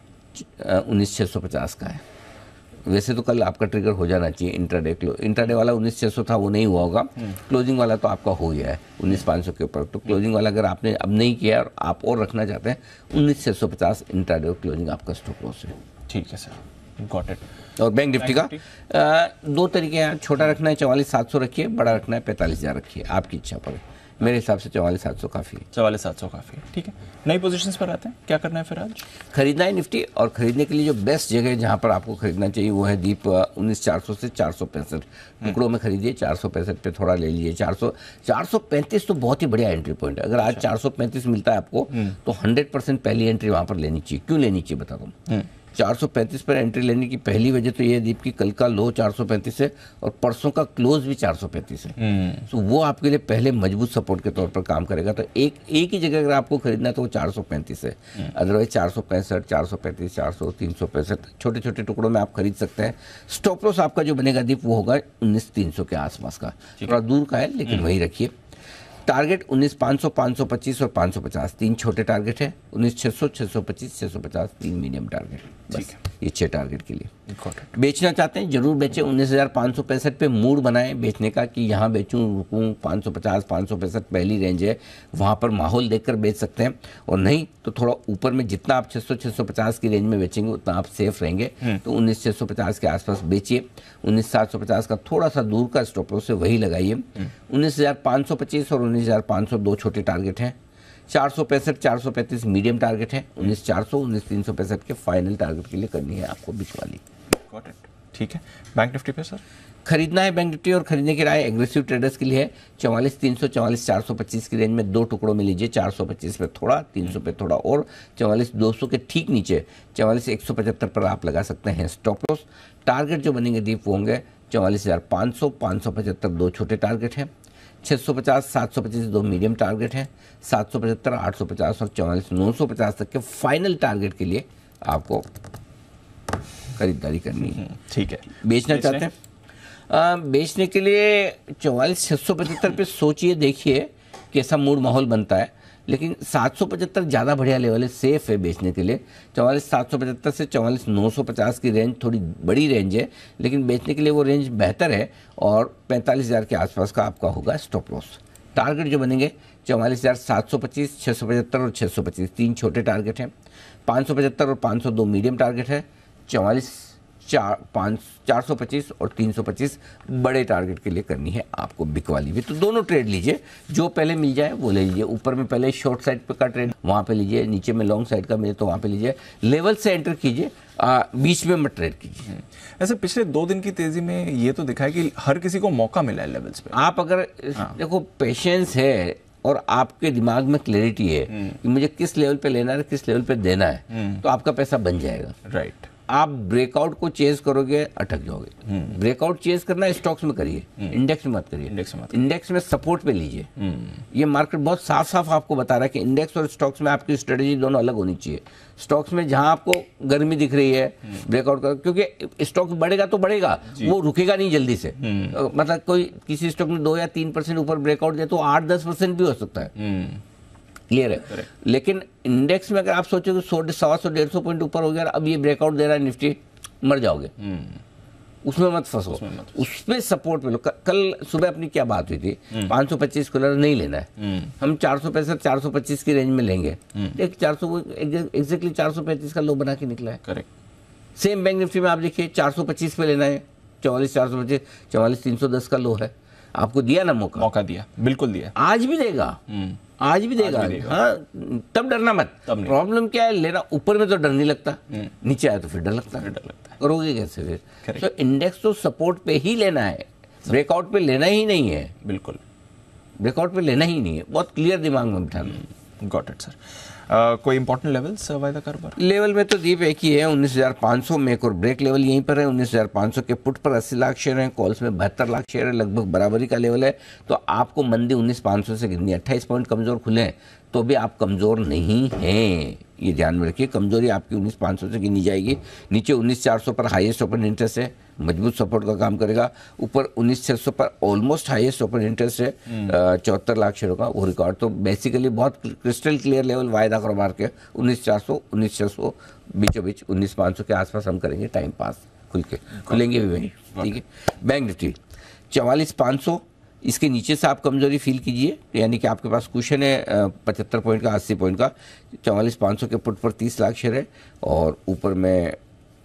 19,650 का है। वैसे तो कल आपका ट्रिगर हो जाना चाहिए इंट्राडे वाला 19,600 था, वो नहीं हुआ होगा। क्लोजिंग वाला तो आपका हो गया है 19,500 के ऊपर, तो क्लोजिंग वाला अगर आपने अब नहीं किया और आप और रखना चाहते हैं 19,650 इंट्राडे और क्लोजिंग आपका स्टॉप लॉस है। ठीक है सर, गॉट इट। और बैंक निफ्टी का दो तरीके हैं, छोटा रखना है 44,700 रखिए, बड़ा रखना है 45,000 रखिए, आपकी इच्छा पर है। मेरे हिसाब से 44,700 काफ़ी है। 44,700 काफ़ी है, ठीक है। नई पोजीशंस पर आते हैं, क्या करना है फिर आज? खरीदना है निफ्टी, और खरीदने के लिए जो बेस्ट जगह है जहां पर आपको खरीदना चाहिए वो है दीप 19,400 से 465 टुकड़ों में खरीदिए। 465 पे थोड़ा ले लीजिए। 435 तो बहुत ही बढ़िया एंट्री पॉइंट है। अगर आज 435 मिलता है आपको तो 100% पहली एंट्री वहां पर लेनी चाहिए। क्यों लेनी चाहिए बता दूं। 435 पर एंट्री लेने की पहली वजह तो ये है दीप की कल का लो 435 है और परसों का क्लोज भी 435 है, तो वो आपके लिए पहले मजबूत सपोर्ट के तौर पर काम करेगा। तो एक ही जगह अगर आपको खरीदना है तो वो 435 है, अदरवाइज 465, 435, 400, 365 छोटे छोटे टुकड़ों में आप खरीद सकते हैं। स्टॉप लॉस आपका जो बनेगा दीप वो होगा 19,300 के आसपास का, थोड़ा दूर का है लेकिन वही रखिए। टारगेट 19,500, 525 और 550 तीन छोटे टारगेट है। 19,600, 625, 650 तीन मीडियम टारगेट, बस ये 6 टारगेट के लिए। बेचना चाहते हैं जरूर बेचें। 19,565 पे मूड बनाएं बेचने का कि यहाँ बेचूं रुकूं। 550, 565 पहली रेंज है, वहाँ पर माहौल देखकर बेच सकते हैं, और नहीं तो थोड़ा ऊपर में जितना आप 600, 650 की रेंज में बेचेंगे उतना आप सेफ रहेंगे। तो 19,650 के आसपास बेचिए। 19,750 का थोड़ा सा दूर का स्टॉप लॉस है वही लगाइए। 19,525 और 19,500 दो छोटे टारगेट हैं। 465, 435 मीडियम टारगेट है। 19,400, 19,365 के फाइनल टारगेट के लिए करनी है आपको बिचवाली। गॉट इट, ठीक है। बैंक निफ्टी पे सर खरीदना है बैंक निफ्टी, और खरीदने की राय एग्रेसिव ट्रेडर्स के लिए है। 44,300, 44,425 की रेंज में दो टुकड़ों में लीजिए। 425 पे थोड़ा, 300 पे थोड़ा और। 44,200 के ठीक नीचे 44,175 पर आप लगा सकते हैं स्टॉप लॉस। टारगेट जो बनेंगे दीप वो होंगे 44,500, 575 दो छोटे टारगेट हैं। 650, 725 दो मीडियम टारगेट हैं। 775, 850 और 44,950 तक के फाइनल टारगेट के लिए आपको खरीदारी करनी है। ठीक है। बेचना चाहते हैं बेचने के लिए 44,675 पे सोचिए, देखिए कैसा मूड माहौल बनता है। लेकिन 775 ज़्यादा बढ़िया लेवल है, सेफ है बेचने के लिए। 44,775 से 44,950 की रेंज थोड़ी बड़ी रेंज है, लेकिन बेचने के लिए वो रेंज बेहतर है। और 45,000 के आसपास का आपका होगा स्टॉप लॉस। टारगेट जो बनेंगे 44,725, 675 और 625 तीन छोटे टारगेट हैं। 575 और 502 मीडियम टारगेट है। 425 और 325 बड़े टारगेट के लिए करनी है आपको बिकवाली भी। तो दोनों ट्रेड लीजिए, जो पहले मिल जाए वो ले लीजिए। ऊपर में पहले शॉर्ट साइड पे का ट्रेड वहाँ पे लीजिए, नीचे में लॉन्ग साइड का मिले तो वहाँ पे लीजिए। लेवल से एंटर कीजिए, बीच में मत ट्रेड कीजिए। ऐसे पिछले 2 दिन की तेजी में ये तो दिखा है कि हर किसी को मौका मिला है लेवल्स पे। आप अगर देखो पेशेंस है और आपके दिमाग में क्लैरिटी है कि मुझे किस लेवल पे लेना है, किस लेवल पे देना है, तो आपका पैसा बन जाएगा। राइट। आप ब्रेकआउट को चेज करोगे अटक जाओगे। ब्रेकआउट चेज करना है स्टॉक्स में करिए, इंडेक्स में मत करिए। इंडेक्स में सपोर्ट पे लीजिए। ये मार्केट बहुत साफ साफ आपको बता रहा है कि इंडेक्स और स्टॉक्स में आपकी स्ट्रेटेजी दोनों अलग होनी चाहिए। स्टॉक्स में जहां आपको गर्मी दिख रही है ब्रेकआउट कर, क्योंकि स्टॉक बढ़ेगा तो बढ़ेगा, वो रुकेगा नहीं जल्दी से। मतलब कोई किसी स्टॉक में 2 या 3% ऊपर ब्रेकआउट दे तो 8-10% भी हो सकता है। क्लियर है। लेकिन इंडेक्स में अगर आप सोचो कि 100, 150, 150 पॉइंट ऊपर हो गया, अब ये ब्रेकआउट दे रहा है निफ्टी, मर जाओगे। उसमें मत फंसो, उस पे सपोर्ट मिलो। कल सुबह अपनी क्या बात हुई थी, 525 कलर नहीं लेना है, हम 465 425 की रेंज में लेंगे। एक 400 एग्जैक्टली 435 का लो बना के निकला है। करेक्ट। सेम बैंक निफ्टी में आप देखिए 425 पे लेना है, 44 425, 44 310 का लो है। आपको दिया ना मौका दिया, बिल्कुल दिया, आज भी देगा, आज भी देगा। हाँ, तब डरना मत। प्रॉब्लम क्या है, लेना ऊपर में तो डर नहीं लगता, नीचे आया तो फिर डर लगता है। करोगे कैसे फिर? तो इंडेक्स तो सपोर्ट पे ही लेना है, ब्रेकआउट पे लेना ही नहीं है। बिल्कुल, ब्रेकआउट पे लेना ही नहीं है, बहुत क्लियर दिमाग में बिठाना। Got it sir. कोई इंपॉर्टेंट लेवल्स वायदा कारोबार? लेवल में तो दीप एक ही है, 19,500 में एक और ब्रेक लेवल यहीं पर है। 19,500 के पुट पर 80 लाख शेयर हैं, कॉल्स में 72 लाख शेयर है, लगभग बराबरी का लेवल है। तो आपको मंदी 19,500 से गिरनी है। 28 पॉइंट कमजोर खुले हैं तो भी आप कमजोर नहीं हैं, ये ध्यान में रखिए। कमजोरी आपकी 19,500 से गिनी जाएगी। नीचे 19,400 पर हाईएस्ट ओपन इंटरेस्ट है, मजबूत सपोर्ट का काम करेगा। ऊपर 19,600 पर ऑलमोस्ट हाईएस्ट ओपन इंटरेस्ट है, 74 लाख शेयरों का, वो रिकॉर्ड। तो बेसिकली बहुत क्रिस्टल क्लियर लेवल वायदा कारोबार के 19,400 19,600 बीचों बीच 19,500 के आसपास हम करेंगे टाइम पास, खुल के खुलेंगे भी वहीं। ठीक है, बैंक निफ्टी 44,500, इसके नीचे से आप कमजोरी फील कीजिए, यानी कि आपके पास कुशन है 75 पॉइंट का, 80 पॉइंट का। 44,500 के पुट पर 30 लाख शेयर है, और ऊपर में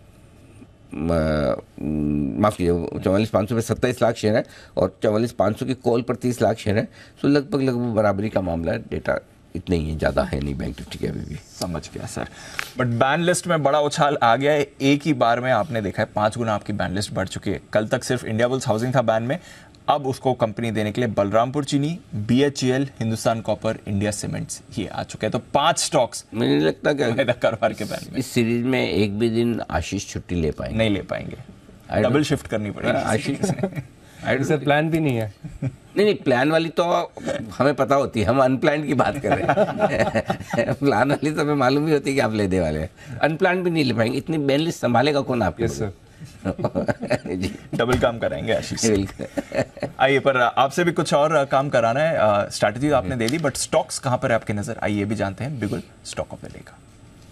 माफ़ कीजिए 44,500 पे 27 लाख शेयर है, और 44,500 की कॉल पर 30 लाख शेयर है। सो लगभग बराबरी का मामला है। डेटा इतने ही है, ज़्यादा है नहीं बैंक निफ्टी के अभी भी। समझ गया सर। बट बैन लिस्ट में बड़ा उछाल आ गया है, एक ही बार में आपने देखा है 5 गुना आपकी बैन लिस्ट बढ़ चुकी है। कल तक सिर्फ इंडिया बुल्स हाउसिंग था बैन में, अब उसको कंपनी देने के लिए Balrampur Chini, BHEL, Hindustan copper, India cements ये आ चुके हैं। तो 5 स्टॉक्स मुझे नहीं लगता वायदा कारोबार के बैन में इस सीरीज में एक भी दिन आशीष छुट्टी ले पाएंगे, नहीं ले पाएंगे, डबल शिफ्ट करनी पड़ेगी। आशीष सर प्लान भी नहीं है। नहीं, प्लान वाली तो हमें पता होती है, हम अनप्लान की बात कर रहे हैं। प्लान वाली तो हमें मालूम ही होती है कि आप लेने वाले हैं, अनप्लान भी नहीं ले पाएंगे। इतनी बैन लिस्ट संभालेगा कौन आपके? Yes sir. जी, डबल काम कराएंगे आशीष। आइए, पर आपसे भी कुछ और काम कराना है। स्ट्रैटेजी आपने दे दी, बट स्टॉक्स कहां पर है आपकी नजर? आइए भी जानते हैं बिगुल स्टॉक ऑफ द डे का।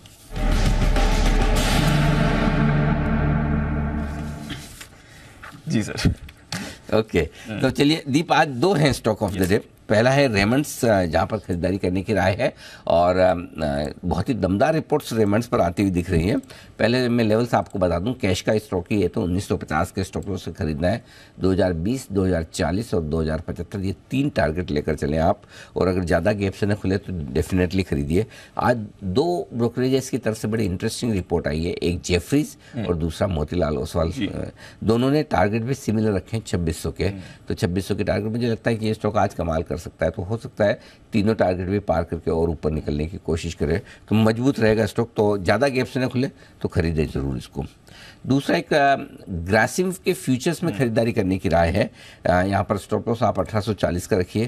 जी सर। ओके, तो चलिए दीप, आज 2 हैं स्टॉक ऑफ द डे। पहला है रेमंड्स, जहाँ पर खरीदारी करने की राय है, और बहुत ही दमदार रिपोर्ट्स रेमंड्स पर आती हुई दिख रही हैं। पहले मैं लेवल्स आपको बता दूं, कैश का स्टॉक ही है तो 1950 के स्टॉक लॉस से खरीदना है। 2020, 2040 और 2075 ये 3 टारगेट लेकर चलें आप, और अगर ज़्यादा गैप से न खुले तो डेफिनेटली खरीदिए। आज 2 ब्रोकरेजेस की तरफ से बड़ी इंटरेस्टिंग रिपोर्ट आई है, एक जेफरीज और दूसरा मोतीलाल ओसवाल। दोनों ने टारगेट भी सिमिलर रखे हैं 2600 के। तो 2600 के टारगेट, मुझे लगता है कि ये स्टॉक आज कमाल कर सकता है। तो हो सकता है तीनों टारगेट भी पार करके और ऊपर निकलने की कोशिश करें, तो मजबूत रहेगा स्टॉक। तो ज़्यादा गैप से न खुले तो खरीदें ज़रूर इसको। दूसरा, एक ग्रासिम के फ्यूचर्स में खरीदारी करने की राय है। यहाँ पर स्टॉप लॉस आप 1840 का रखिए।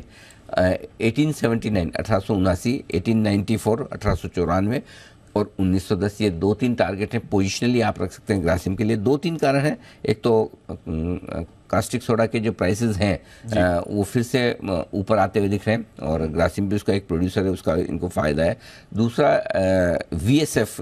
1879 1879, 1894 1894 और 1910 ये 2-3 टारगेट हैं। पोजिशनली आप रख सकते हैं ग्रासिम के लिए। 2-3 कारण हैं। एक तो कास्टिक सोडा के जो प्राइसेस हैं वो फिर से ऊपर आते हुए दिख रहे हैं, और ग्रासिम भी उसका एक प्रोड्यूसर है, उसका इनको फ़ायदा है। दूसरा, VSF,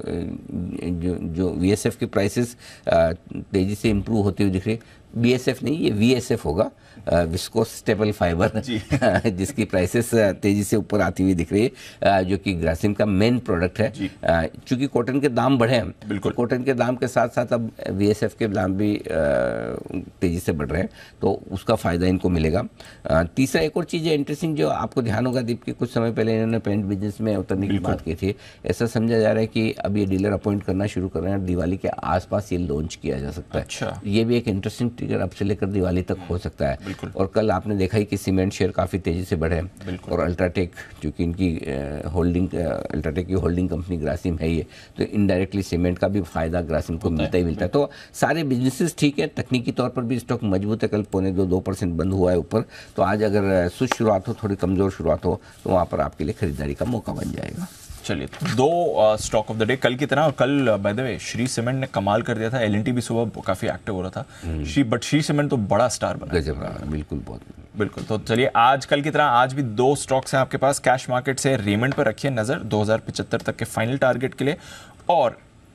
जो VSF की प्राइसेस तेज़ी से इम्प्रूव होती हुई दिख रही है। BSF नहीं, ये VSF होगा, विस्कोस स्टेबल फाइबर, जिसकी प्राइसेस तेज़ी से ऊपर आती हुई दिख रही है, जो कि ग्रासिम का मेन प्रोडक्ट है। चूँकि कॉटन के दाम बढ़े हैं, बिल्कुल कॉटन के दाम के साथ साथ अब VSF के दाम भी तेज़ी से बढ़ रहे हैं, तो उसका फ़ायदा इनको मिलेगा। तीसरा, एक और चीज़ है इंटरेस्टिंग जो आपको ध्यान होगा दीप, कि कुछ समय पहले इन्होंने पेंट बिजनेस में उतरने की बात की थी। ऐसा समझा जा रहा है कि अब ये डीलर अपॉइंट करना शुरू कर रहे हैं, और दिवाली के आसपास ये लॉन्च किया जा सकता है। अच्छा। ये भी एक इंटरेस्टिंग ट्रिगर अब से लेकर दिवाली तक हो सकता है। और कल आपने देखा ही कि सीमेंट शेयर काफ़ी तेज़ी से बढ़े, और अल्ट्राटेक, चूँकि इनकी अल्ट्राटेक की होल्डिंग कंपनी ग्रासिम है ये, तो इनडायरेक्टली सीमेंट का भी फायदा ग्रासिम को मिलता ही मिलता है। तो सारे बिजनेसेस ठीक है, तकनीकी तौर पर भी स्टॉक मजबूत है। कल 0.25-2% बंद हुआ है ऊपर। तो आज अगर सुस्त शुरुआत हो, थोड़ी कमज़ोर शुरुआत हो, तो वहाँ पर आपके लिए खरीदारी का मौका बन जाएगा। चलिए, 2 स्टॉक ऑफ द डे कल की तरह। और कल by the way Shree cement ने कमाल कर दिया था। L&T भी सुबह काफ़ी एक्टिव हो रहा था, श्री सीमेंट तो बड़ा स्टार बना। गजब रहा, बिल्कुल, बहुत बिल्कुल। तो चलिए, आज कल की तरह आज भी 2 स्टॉक्स हैं आपके पास। कैश मार्केट से रेमंड पर रखिए नज़र 2075 तक के फाइनल टारगेट के लिए, और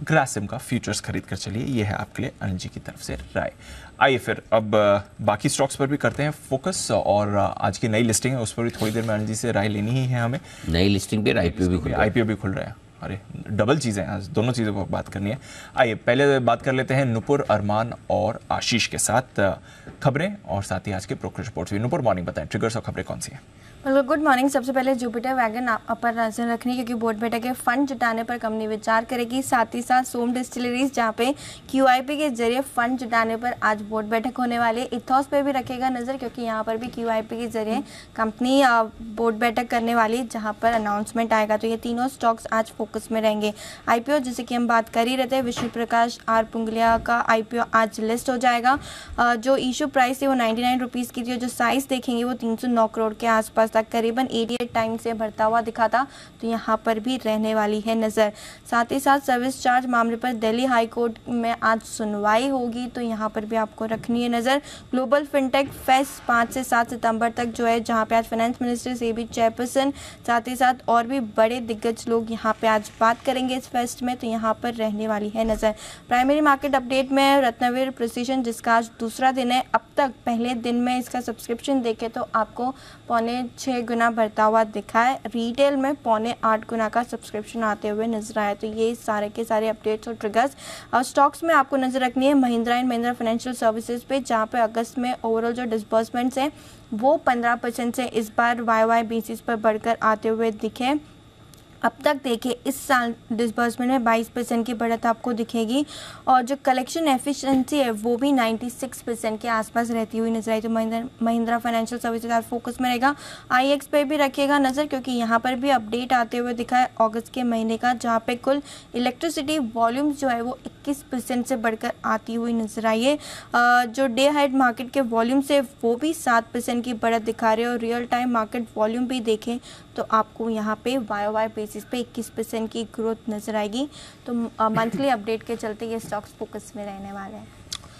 ग्रासिम का फ्यूचर्स खरीद कर चलिए। ये है आपके लिए अनिल जी की तरफ से राय। आइए फिर अब बाकी स्टॉक्स पर भी करते हैं फोकस, और आज की नई लिस्टिंग है उस पर भी थोड़ी देर में अनिल जी से राय लेनी ही है हमें। नई लिस्टिंग पे आईपीओ भी खुल रहा है। अरे डबल चीज़ें, आज दोनों चीज़ों पर बात करनी है। आइए पहले बात कर लेते हैं नुपुर, अरमान और आशीष के साथ खबरें और साथ ही आज के ब्रोकर रिपोर्ट्स भी। नुपुर, मॉर्निंग बताएं, ट्रिगर्स और खबरें कौन सी हैं? Good morning. सबसे पहले जुपिटर वैगन पर नजर रखनी, क्योंकि बोर्ड बैठक के फंड जुटाने पर कंपनी विचार करेगी। साथ ही साथ सोम डिस्टिलरीज, जहां पे QIP के जरिए फंड जुटाने पर आज बोर्ड बैठक होने वाली। इथॉस पे भी रखेगा नजर, क्योंकि यहां पर भी QIP के जरिए कंपनी बोर्ड बैठक करने वाली, जहां पर अनाउंसमेंट आएगा। तो ये तीनों स्टॉक्स आज फोकस में रहेंगे। IPO जैसे कि हम बात कर ही रहे थे, विष्णु प्रकाश आर पुंगलिया का IPO आज लिस्ट हो जाएगा। जो इशू प्राइस है वो 99 रुपीज़ की थी, जो साइज देखेंगे वो 309 करोड़ के आसपास तक करीबन 88 टाइम से बढ़ता हुआ दिखा था, तो यहाँ पर भी रहने वाली है नज़र। साथ ही साथ सर्विस चार्ज मामले पर दिल्ली हाई कोर्ट में आज सुनवाई होगी, तो यहाँ पर भी आपको रखनी है नज़र। ग्लोबल फिनटेक फेस्ट 5 से 7 सितंबर तक जो है, जहाँ पे आज फाइनेंस मिनिस्टर सेबी चेयरपर्सन, साथ ही साथ और भी बड़े दिग्गज लोग यहाँ पे आज बात करेंगे इस फेस्ट में, तो यहाँ पर रहने वाली है नज़र। प्राइमरी मार्केट अपडेट में रत्नवीर प्रिसीजन, जिसका आज दूसरा दिन है, अब तक पहले दिन में इसका सब्सक्रिप्शन देखे तो आपको 6.25 गुना बढ़ता हुआ दिखा है। रिटेल में 7.25 गुना का सब्सक्रिप्शन आते हुए नजर आया। तो ये सारे के सारे अपडेट्स और ट्रिगर्स स्टॉक्स में आपको नजर रखनी है। Mahindra and Mahindra financial services पे, जहाँ पे अगस्त में ओवरऑल जो डिसबर्समेंट्स हैं वो 15% से इस बार YOY बेसिस पर बढ़कर आते हुए दिखे। अब तक देखिए इस साल डिसबर्समेंट में 22% की बढ़त आपको दिखेगी, और जो कलेक्शन एफिशिएंसी है वो भी 96% के आसपास रहती हुई नजर आई। तो महिंद्रा फाइनेंशियल सर्विसेज आज फोकस में रहेगा। IEX पे भी रखिएगा नज़र, क्योंकि यहाँ पर भी अपडेट आते हुए दिखा है अगस्त के महीने का, जहाँ पे कुल इलेक्ट्रिसिटी वॉल्यूम्स जो है वो 21% से बढ़कर आती हुई नजर आई है। जो डे हेड मार्केट के वॉल्यूम से वो भी 7% की बढ़त दिखा रहे हैं, और रियल टाइम मार्केट वॉल्यूम भी देखें तो आपको यहाँ पे YOY बेसिस पे 21% की ग्रोथ नजर आएगी। तो मंथली अपडेट के चलते ये स्टॉक्स फोकस में रहने वाले हैं।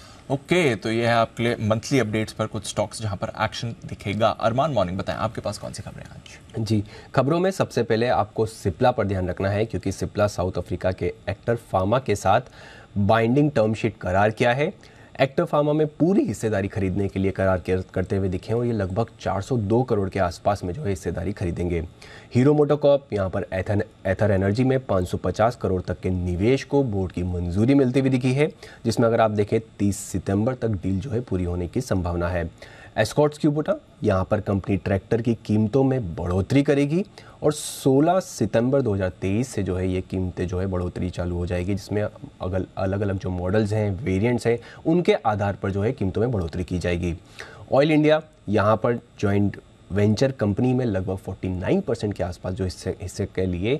ओके, तो ये है आपके लिए मंथली अपडेट्स पर कुछ स्टॉक्स जहां पर एक्शन दिखेगा। अरमान, मॉर्निंग बताएं, आपके पास कौन सी खबरें आज? जी, खबरों में सबसे पहले आपको सिप्ला पर ध्यान रखना है, क्योंकि सिप्ला साउथ अफ्रीका के एक्टर फार्मा के साथ बाइंडिंग टर्म शीट करार किया है। एक्टर फार्मा में पूरी हिस्सेदारी खरीदने के लिए करार करते हुए दिखे, और ये लगभग 402 करोड़ के आसपास में जो है हिस्सेदारी खरीदेंगे। हीरो मोटोकॉर्प यहाँ पर एथर एनर्जी में 550 करोड़ तक के निवेश को बोर्ड की मंजूरी मिलती हुई दिखी है, जिसमें अगर आप देखें 30 सितंबर तक डील जो है पूरी होने की संभावना है। एस्कॉर्ट्स क्यूबोटा, यहाँ पर कंपनी ट्रैक्टर की कीमतों में बढ़ोतरी करेगी, और 16 सितंबर 2023 से जो है ये कीमतें जो है बढ़ोतरी चालू हो जाएगी, जिसमें अलग अलग जो मॉडल्स हैं, वेरिएंट्स हैं, उनके आधार पर जो है कीमतों में बढ़ोतरी की जाएगी। ऑयल इंडिया, यहाँ पर जॉइंट वेंचर कंपनी में लगभग 49% के आसपास जो हिस्से के लिए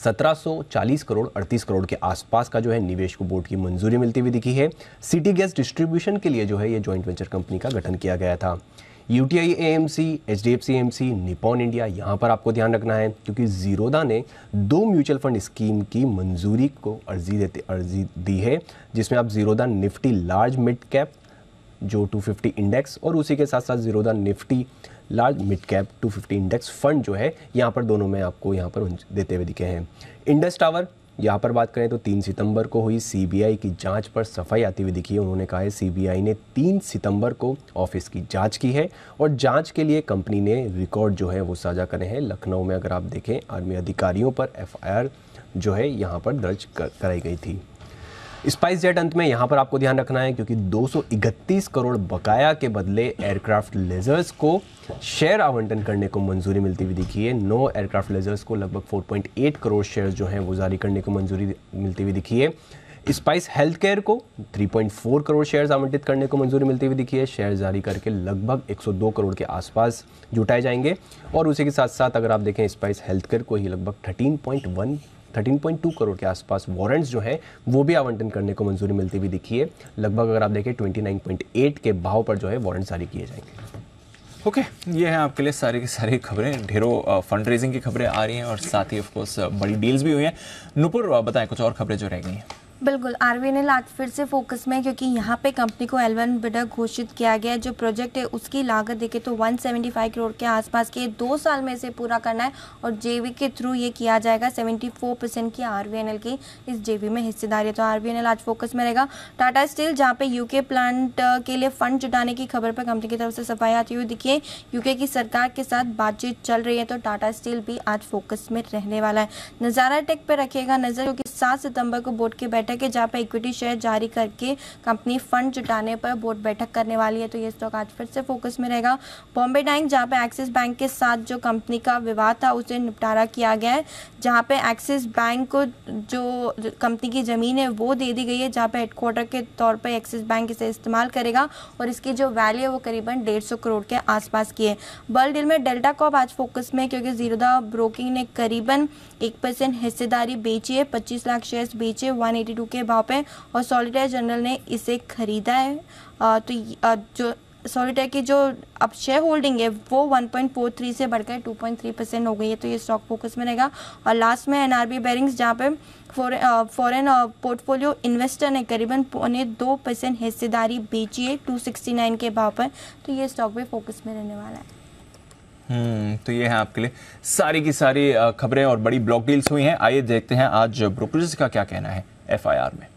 1740 करोड़ 38 करोड़ के आसपास का जो है निवेश को बोर्ड की मंजूरी मिलती हुई दिखी है। सिटी गैस डिस्ट्रीब्यूशन के लिए जो है ये जॉइंट वेंचर कंपनी का गठन किया गया था। UTI AMC, HDFC AMC, Nippon India, यहाँ पर आपको ध्यान रखना है, क्योंकि जीरोदा ने 2 म्यूचुअल फंड स्कीम की मंजूरी को अर्जी दी है, जिसमें आप Zerodha Nifty large mid cap जो 250 इंडेक्स, और उसी के साथ साथ Zerodha Nifty large mid cap 250 index fund जो है यहाँ पर दोनों में आपको यहाँ पर देते हुए दिखे हैं। इंडस टावर, यहाँ पर बात करें तो 3 सितंबर को हुई CBI की जांच पर सफाई आती हुई दिखी है। उन्होंने कहा है CBI ने 3 सितंबर को ऑफिस की जांच की है, और जांच के लिए कंपनी ने रिकॉर्ड जो है वो साझा करे हैं। लखनऊ में अगर आप देखें आर्मी अधिकारियों पर FIR जो है यहाँ पर दर्ज कराई गई थी। स्पाइस जेट अंत में यहाँ पर आपको ध्यान रखना है, क्योंकि 231 करोड़ बकाया के बदले एयरक्राफ्ट लेजर्स को शेयर आवंटन करने को मंजूरी मिलती हुई दिखी है। 9 एयरक्राफ्ट लेजर्स को लगभग 4.8 करोड़ शेयर जो हैं वो जारी करने को मंजूरी मिलती हुई दिखी है। स्पाइस हेल्थ केयर को 3.4 करोड़ शेयर्स आवंटित करने को मंजूरी मिलती हुई दिखी है। शेयर जारी करके लगभग 102 करोड़ के आसपास जुटाए जाएंगे, और उसी के साथ साथ अगर आप देखें स्पाइस हेल्थ केयर को ही लगभग 13.2 करोड़ के आसपास वारंट्स जो है वो भी आवंटन करने को मंजूरी मिलती हुई दिखी है। लगभग अगर आप देखें 29.8 के भाव पर जो है वारंट जारी किए जाएंगे। ओके, ये हैं आपके लिए सारी की सारी खबरें। ढेरों फंड रेजिंग की खबरें आ रही हैं, और साथ ही ऑफ कोर्स बड़ी डील्स भी हुई हैं। नुपुर, बताएं कुछ और खबरें जो रह गई हैं। बिल्कुल, आरवीएनएल आज फिर से फोकस में, क्योंकि यहाँ पे कंपनी को L1 बिडर घोषित किया गया है। जो प्रोजेक्ट है उसकी लागत देखें तो 175 करोड़ के आसपास की 2 साल में से पूरा करना है और जेवी के थ्रू ये किया जाएगा। 74% की आरवीएनएल की इस जेवी में हिस्सेदारी है, तो आरवीएनएल आज फोकस में रहेगा। टाटा स्टील, जहाँ पे यूके प्लांट के लिए फंड जुटाने की खबर पर कंपनी की तरफ से सफाई आती हुई दिखी है। यूके की सरकार के साथ बातचीत चल रही है, तो टाटा स्टील भी आज फोकस में रहने वाला है। नज़ारा टेक पर रखिएगा नजर, क्योंकि 7 सितंबर को बोर्ड की बैठक है, जहाँ पे इक्विटी शेयर जारी करके कंपनी फंड जुटाने पर बोर्ड बैठक करने वाली है, तो ये स्टॉक आज फिर से फोकस में रहेगा। बॉम्बे डाइंग, जहाँ पे एक्सिस बैंक के साथ जो कंपनी का विवाद था उसे निपटारा किया गया है, जहाँ पे एक्सिस बैंक को जो कंपनी की ज़मीन है वो दे दी गई है, जहाँ पे हेडक्वार्टर के तौर पर एक्सिस बैंक इसे इस्तेमाल करेगा और इसकी जो वैल्यू है वो करीबन 150 करोड़ के आसपास की है। बल्क डील में डेल्टा कॉर्प आज फोकस में, क्योंकि जीरोधा ब्रोकिंग ने करीबन 1% हिस्सेदारी बेची है, 25 लाख शेयर्स बेचे 182 के भाव पे, और सॉलिटेयर जनरल ने इसे खरीदा है। तो जो सॉलिटेयर की जो अब शेयर होल्डिंग है वो 1.43 से बढ़कर 2.3% हो गई है, तो ये स्टॉक फोकस में रहेगा। और लास्ट में एनआरबी बेरिंग्स, जहाँ पे फॉरेन पोर्टफोलियो इन्वेस्टर ने करीबन 2% हिस्सेदारी बेची है 269 के भाव पर, तो ये स्टॉक भी फोकस में रहने वाला है। तो ये है आपके लिए सारी की सारी खबरें और बड़ी ब्लॉक डील्स हुई हैं। आइए देखते हैं आज ब्रोकरेज का क्या कहना है FIR में।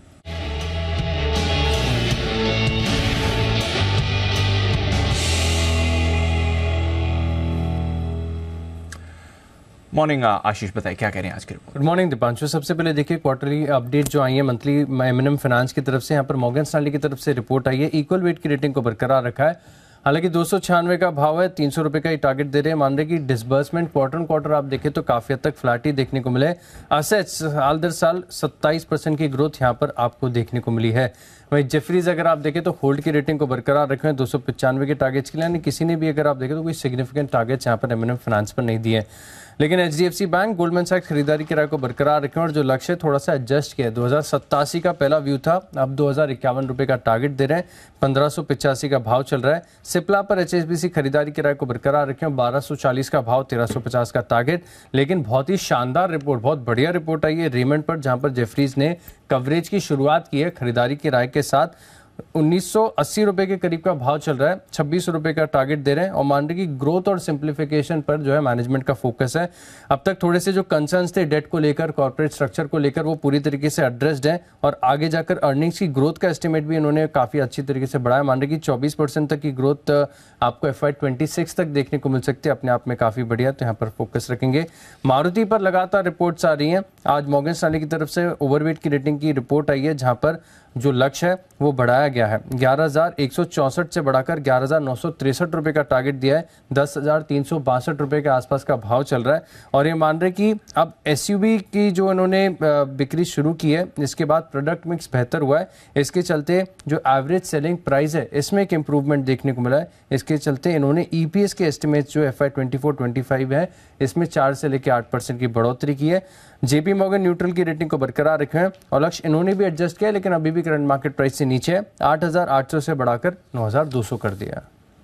मॉर्निंग आशीष, बताइए क्या कह रहे हैं आज के रिपोर्ट। Good morning Deepanshu. सबसे पहले देखिए क्वार्टरली अपडेट जो आई है मंथली एम फिनांस की तरफ से, यहाँ पर मॉर्गन स्टैनली की तरफ से रिपोर्ट आई है। इक्वल वेट की रेटिंग को बरकरार रखा है, हालांकि 296 का भाव है, 300 रुपये का ही टारगेट दे रहे हैं। मान रहे कि डिसबर्समेंट क्वार्टर ऑन क्वार्टर आप देखें तो काफी हद तक फ्लैट ही देखने को मिले। असेट्स साल दर साल 27% की ग्रोथ यहाँ पर आपको देखने को मिली है। वहीं जेफरीज अगर आप देखें तो होल्ड की रेटिंग को बरकरार रखे हैं 295 के टारगेट्स के लिए, यानी किसी ने भी अगर आप देखें तो कोई सिग्निफिकेंट टारगेट्स यहाँ पर एम फाइनेंस पर नहीं दिए। लेकिन HDFC बैंक, गोल्डमैन सैक्स खरीदारी किराए को बरकरार रखें और जो लक्ष्य थोड़ा सा एडजस्ट किया है। 2087 का पहला व्यू था, अब 2051 रुपये का टारगेट दे रहे हैं, 1585 का भाव चल रहा है। सिप्ला पर HSBC खरीदारी किराए को बरकरार रखें, 1240 का भाव, 1350 का टारगेट। लेकिन बहुत ही शानदार रिपोर्ट, बहुत बढ़िया रिपोर्ट आई है रेमंड पर, जहां पर जेफरीज ने कवरेज की शुरुआत की है खरीदारी किराए के साथ। 1980 रुपए के करीब का भाव चल रहा है, 26 रुपए का टारगेट दे रहे हैं और मान रहे कि ग्रोथ और सिंप्लीफिकेशन पर जो है मैनेजमेंट का फोकस है। अब तक थोड़े से जो कंसर्न्स थे डेट को लेकर, कॉर्पोरेट स्ट्रक्चर को लेकर, वो पूरी तरीके से एड्रेस्ड है और आगे जाकर अर्निंग्स की ग्रोथ का एस्टिमेट भी इन्होंने काफी अच्छी तरीके से बढ़ाया। मान रहे कि 24% तक की ग्रोथ आपको FY26 तक देखने को मिल सकती है, अपने आप में काफी बढ़िया, तो यहाँ पर फोकस रखेंगे। मारुति पर लगातार रिपोर्ट्स आ रही हैं। आज मॉर्गन स्टैनली की तरफ से ओवरवेट की रेटिंग की रिपोर्ट आई है, जहां पर जो लक्ष्य है वो बढ़ाया गया है, 11,164 से बढ़ाकर 11,963 रुपए का टारगेट दिया है। 10,362 रुपए के आसपास का भाव चल रहा है और ये मान रहे कि अब SUV की जो इन्होंने बिक्री शुरू की है, इसके बाद प्रोडक्ट मिक्स बेहतर हुआ है, इसके चलते जो एवरेज सेलिंग प्राइस है इसमें एक इंप्रूवमेंट देखने को मिला है। इसके चलते इन्होंने EPS के एस्टिमेट जो FY24-25 है इसमें 4 से लेकर 8% की बढ़ोतरी की है। JP मॉर्गन न्यूट्रल की रेटिंग को बरकरार रखे हैं और लक्ष्य इन्होंने भी एडजस्ट किया, लेकिन अभी भी करंट मार्केट प्राइस से नीचे है, 8,800 से बढ़ाकर 9,200 कर दिया।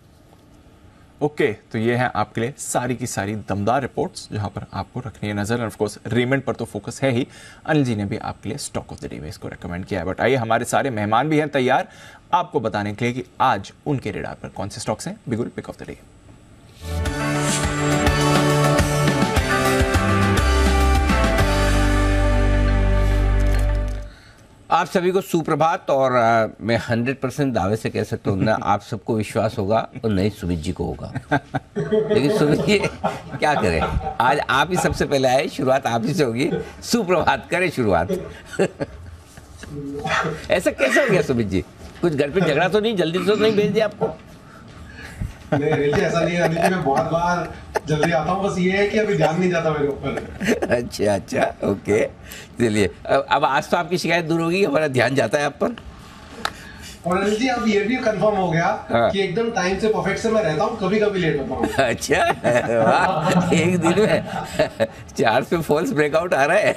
ओके, तो ये है आपके लिए सारी की सारी दमदार रिपोर्ट्स जहां पर आपको रखनी है नजर। ऑफ कोर्स रेमंड पर तो फोकस है ही, अनिल जी ने भी आपके लिए स्टॉक ऑफ द डे इसको रेकमेंड किया है। बट आइए, हमारे सारे मेहमान भी हैं तैयार आपको बताने के लिए कि आज उनके रेडार पर कौन से स्टॉक्स हैं। बिगुल पिक ऑफ द डे। आप सभी को सुप्रभात। और मैं 100% दावे से कह सकता हूँ ना, आप सबको विश्वास होगा और नहीं सुमित जी को होगा। लेकिन सुमित जी क्या करें, आज आप ही सबसे पहले आए, शुरुआत आप ही से होगी। सुप्रभात, करें शुरुआत। ऐसा कैसे हो गया सुमित जी? कुछ घर पे झगड़ा तो नहीं, जल्दी से तो नहीं भेज दिया आपको? नहीं ऐसा नहीं है, मैं बहुत बार जल्दी आता हूँ, बस ये है कि अभी ध्यान नहीं जाता मेरे ऊपर। अच्छा, ओके, चलिए अब आज तो आपकी शिकायत दूर होगी, हमारा ध्यान जाता है आप पर। और अनिल जी, अब ये भी कंफर्म हो गया कि एकदम टाइम से परफेक्ट से मैं रहता हूँ, कभी कभी लेट होता हूँ। अच्छा, वाह, एक दिन में 4 पे फॉल्स ब्रेकआउट आ रहा है।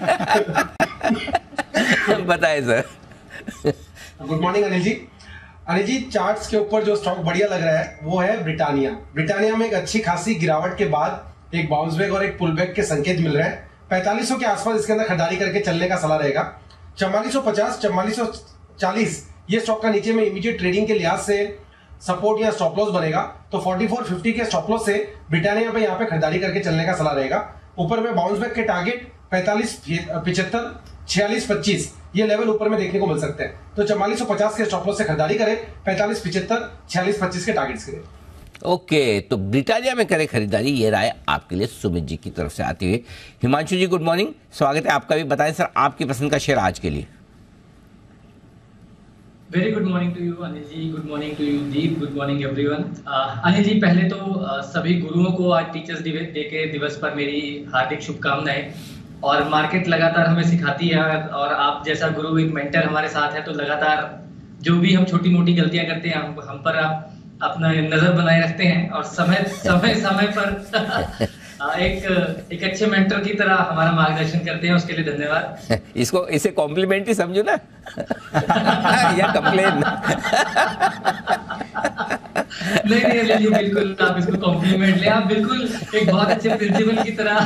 बताए sir. Good morning Anil ji. Anil ji, charts के ऊपर जो स्टॉक बढ़िया लग रहा है वो है ब्रिटानिया। ब्रिटानिया में एक अच्छी खासी गिरावट के बाद एक बाउंस बैक और एक पुल बैक के संकेत मिल रहे हैं। 4500 के आसपास इसके अंदर खरीदारी करके चलने का सलाह रहेगा। 4450, 4440 ये स्टॉक का नीचे में इमीडिएट ट्रेडिंग के लिहाज से सपोर्ट या स्टॉप लॉस बनेगा। तो 4450 के स्टॉप लॉस से ब्रिटानिया पे यहाँ पे खरीदारी करके चलने का सलाह रहेगा। ऊपर में बाउंस बैक के टारगेट 4575, 4625 ये लेवल ऊपर में देखने को मिल सकते हैं। तो 4450 के स्टॉप लॉस से खरीदारी करें, 4575, 4625 के टारगेट्स के लिए। ओके, तो ब्रिटानिया में करें खरीदारी, ये राय आपके लिए सुमित जी की तरफ से आती हुई। हिमांशु जी गुड मॉर्निंग, स्वागत है आपका भी। बताएं सर आपकी पसंद का शेयर आज के लिए। Very good morning to you Anil ji, good morning to you Deep, good morning everyone. Anil ji, पहले तो सभी गुरुओं को आज टीचर्स डे के दिवस पर मेरी हार्दिक शुभकामनाएं। और मार्केट लगातार हमें सिखाती है, और आप जैसा गुरु एक मेंटर हमारे साथ है, तो लगातार जो भी हम छोटी मोटी गलतियां करते हैं हम पर आप अपना नजर बनाए रखते हैं, और समय पर एक अच्छे मेंटर की तरह हमारा मार्गदर्शन करते हैं, उसके लिए धन्यवाद। इसे कॉम्प्लीमेंट ही समझो ना या कंप्लेन। नहीं, बिल्कुल आप इसको कॉम्प्लीमेंट ले, आप बिल्कुल एक बहुत अच्छे प्रिंसिपल की तरह।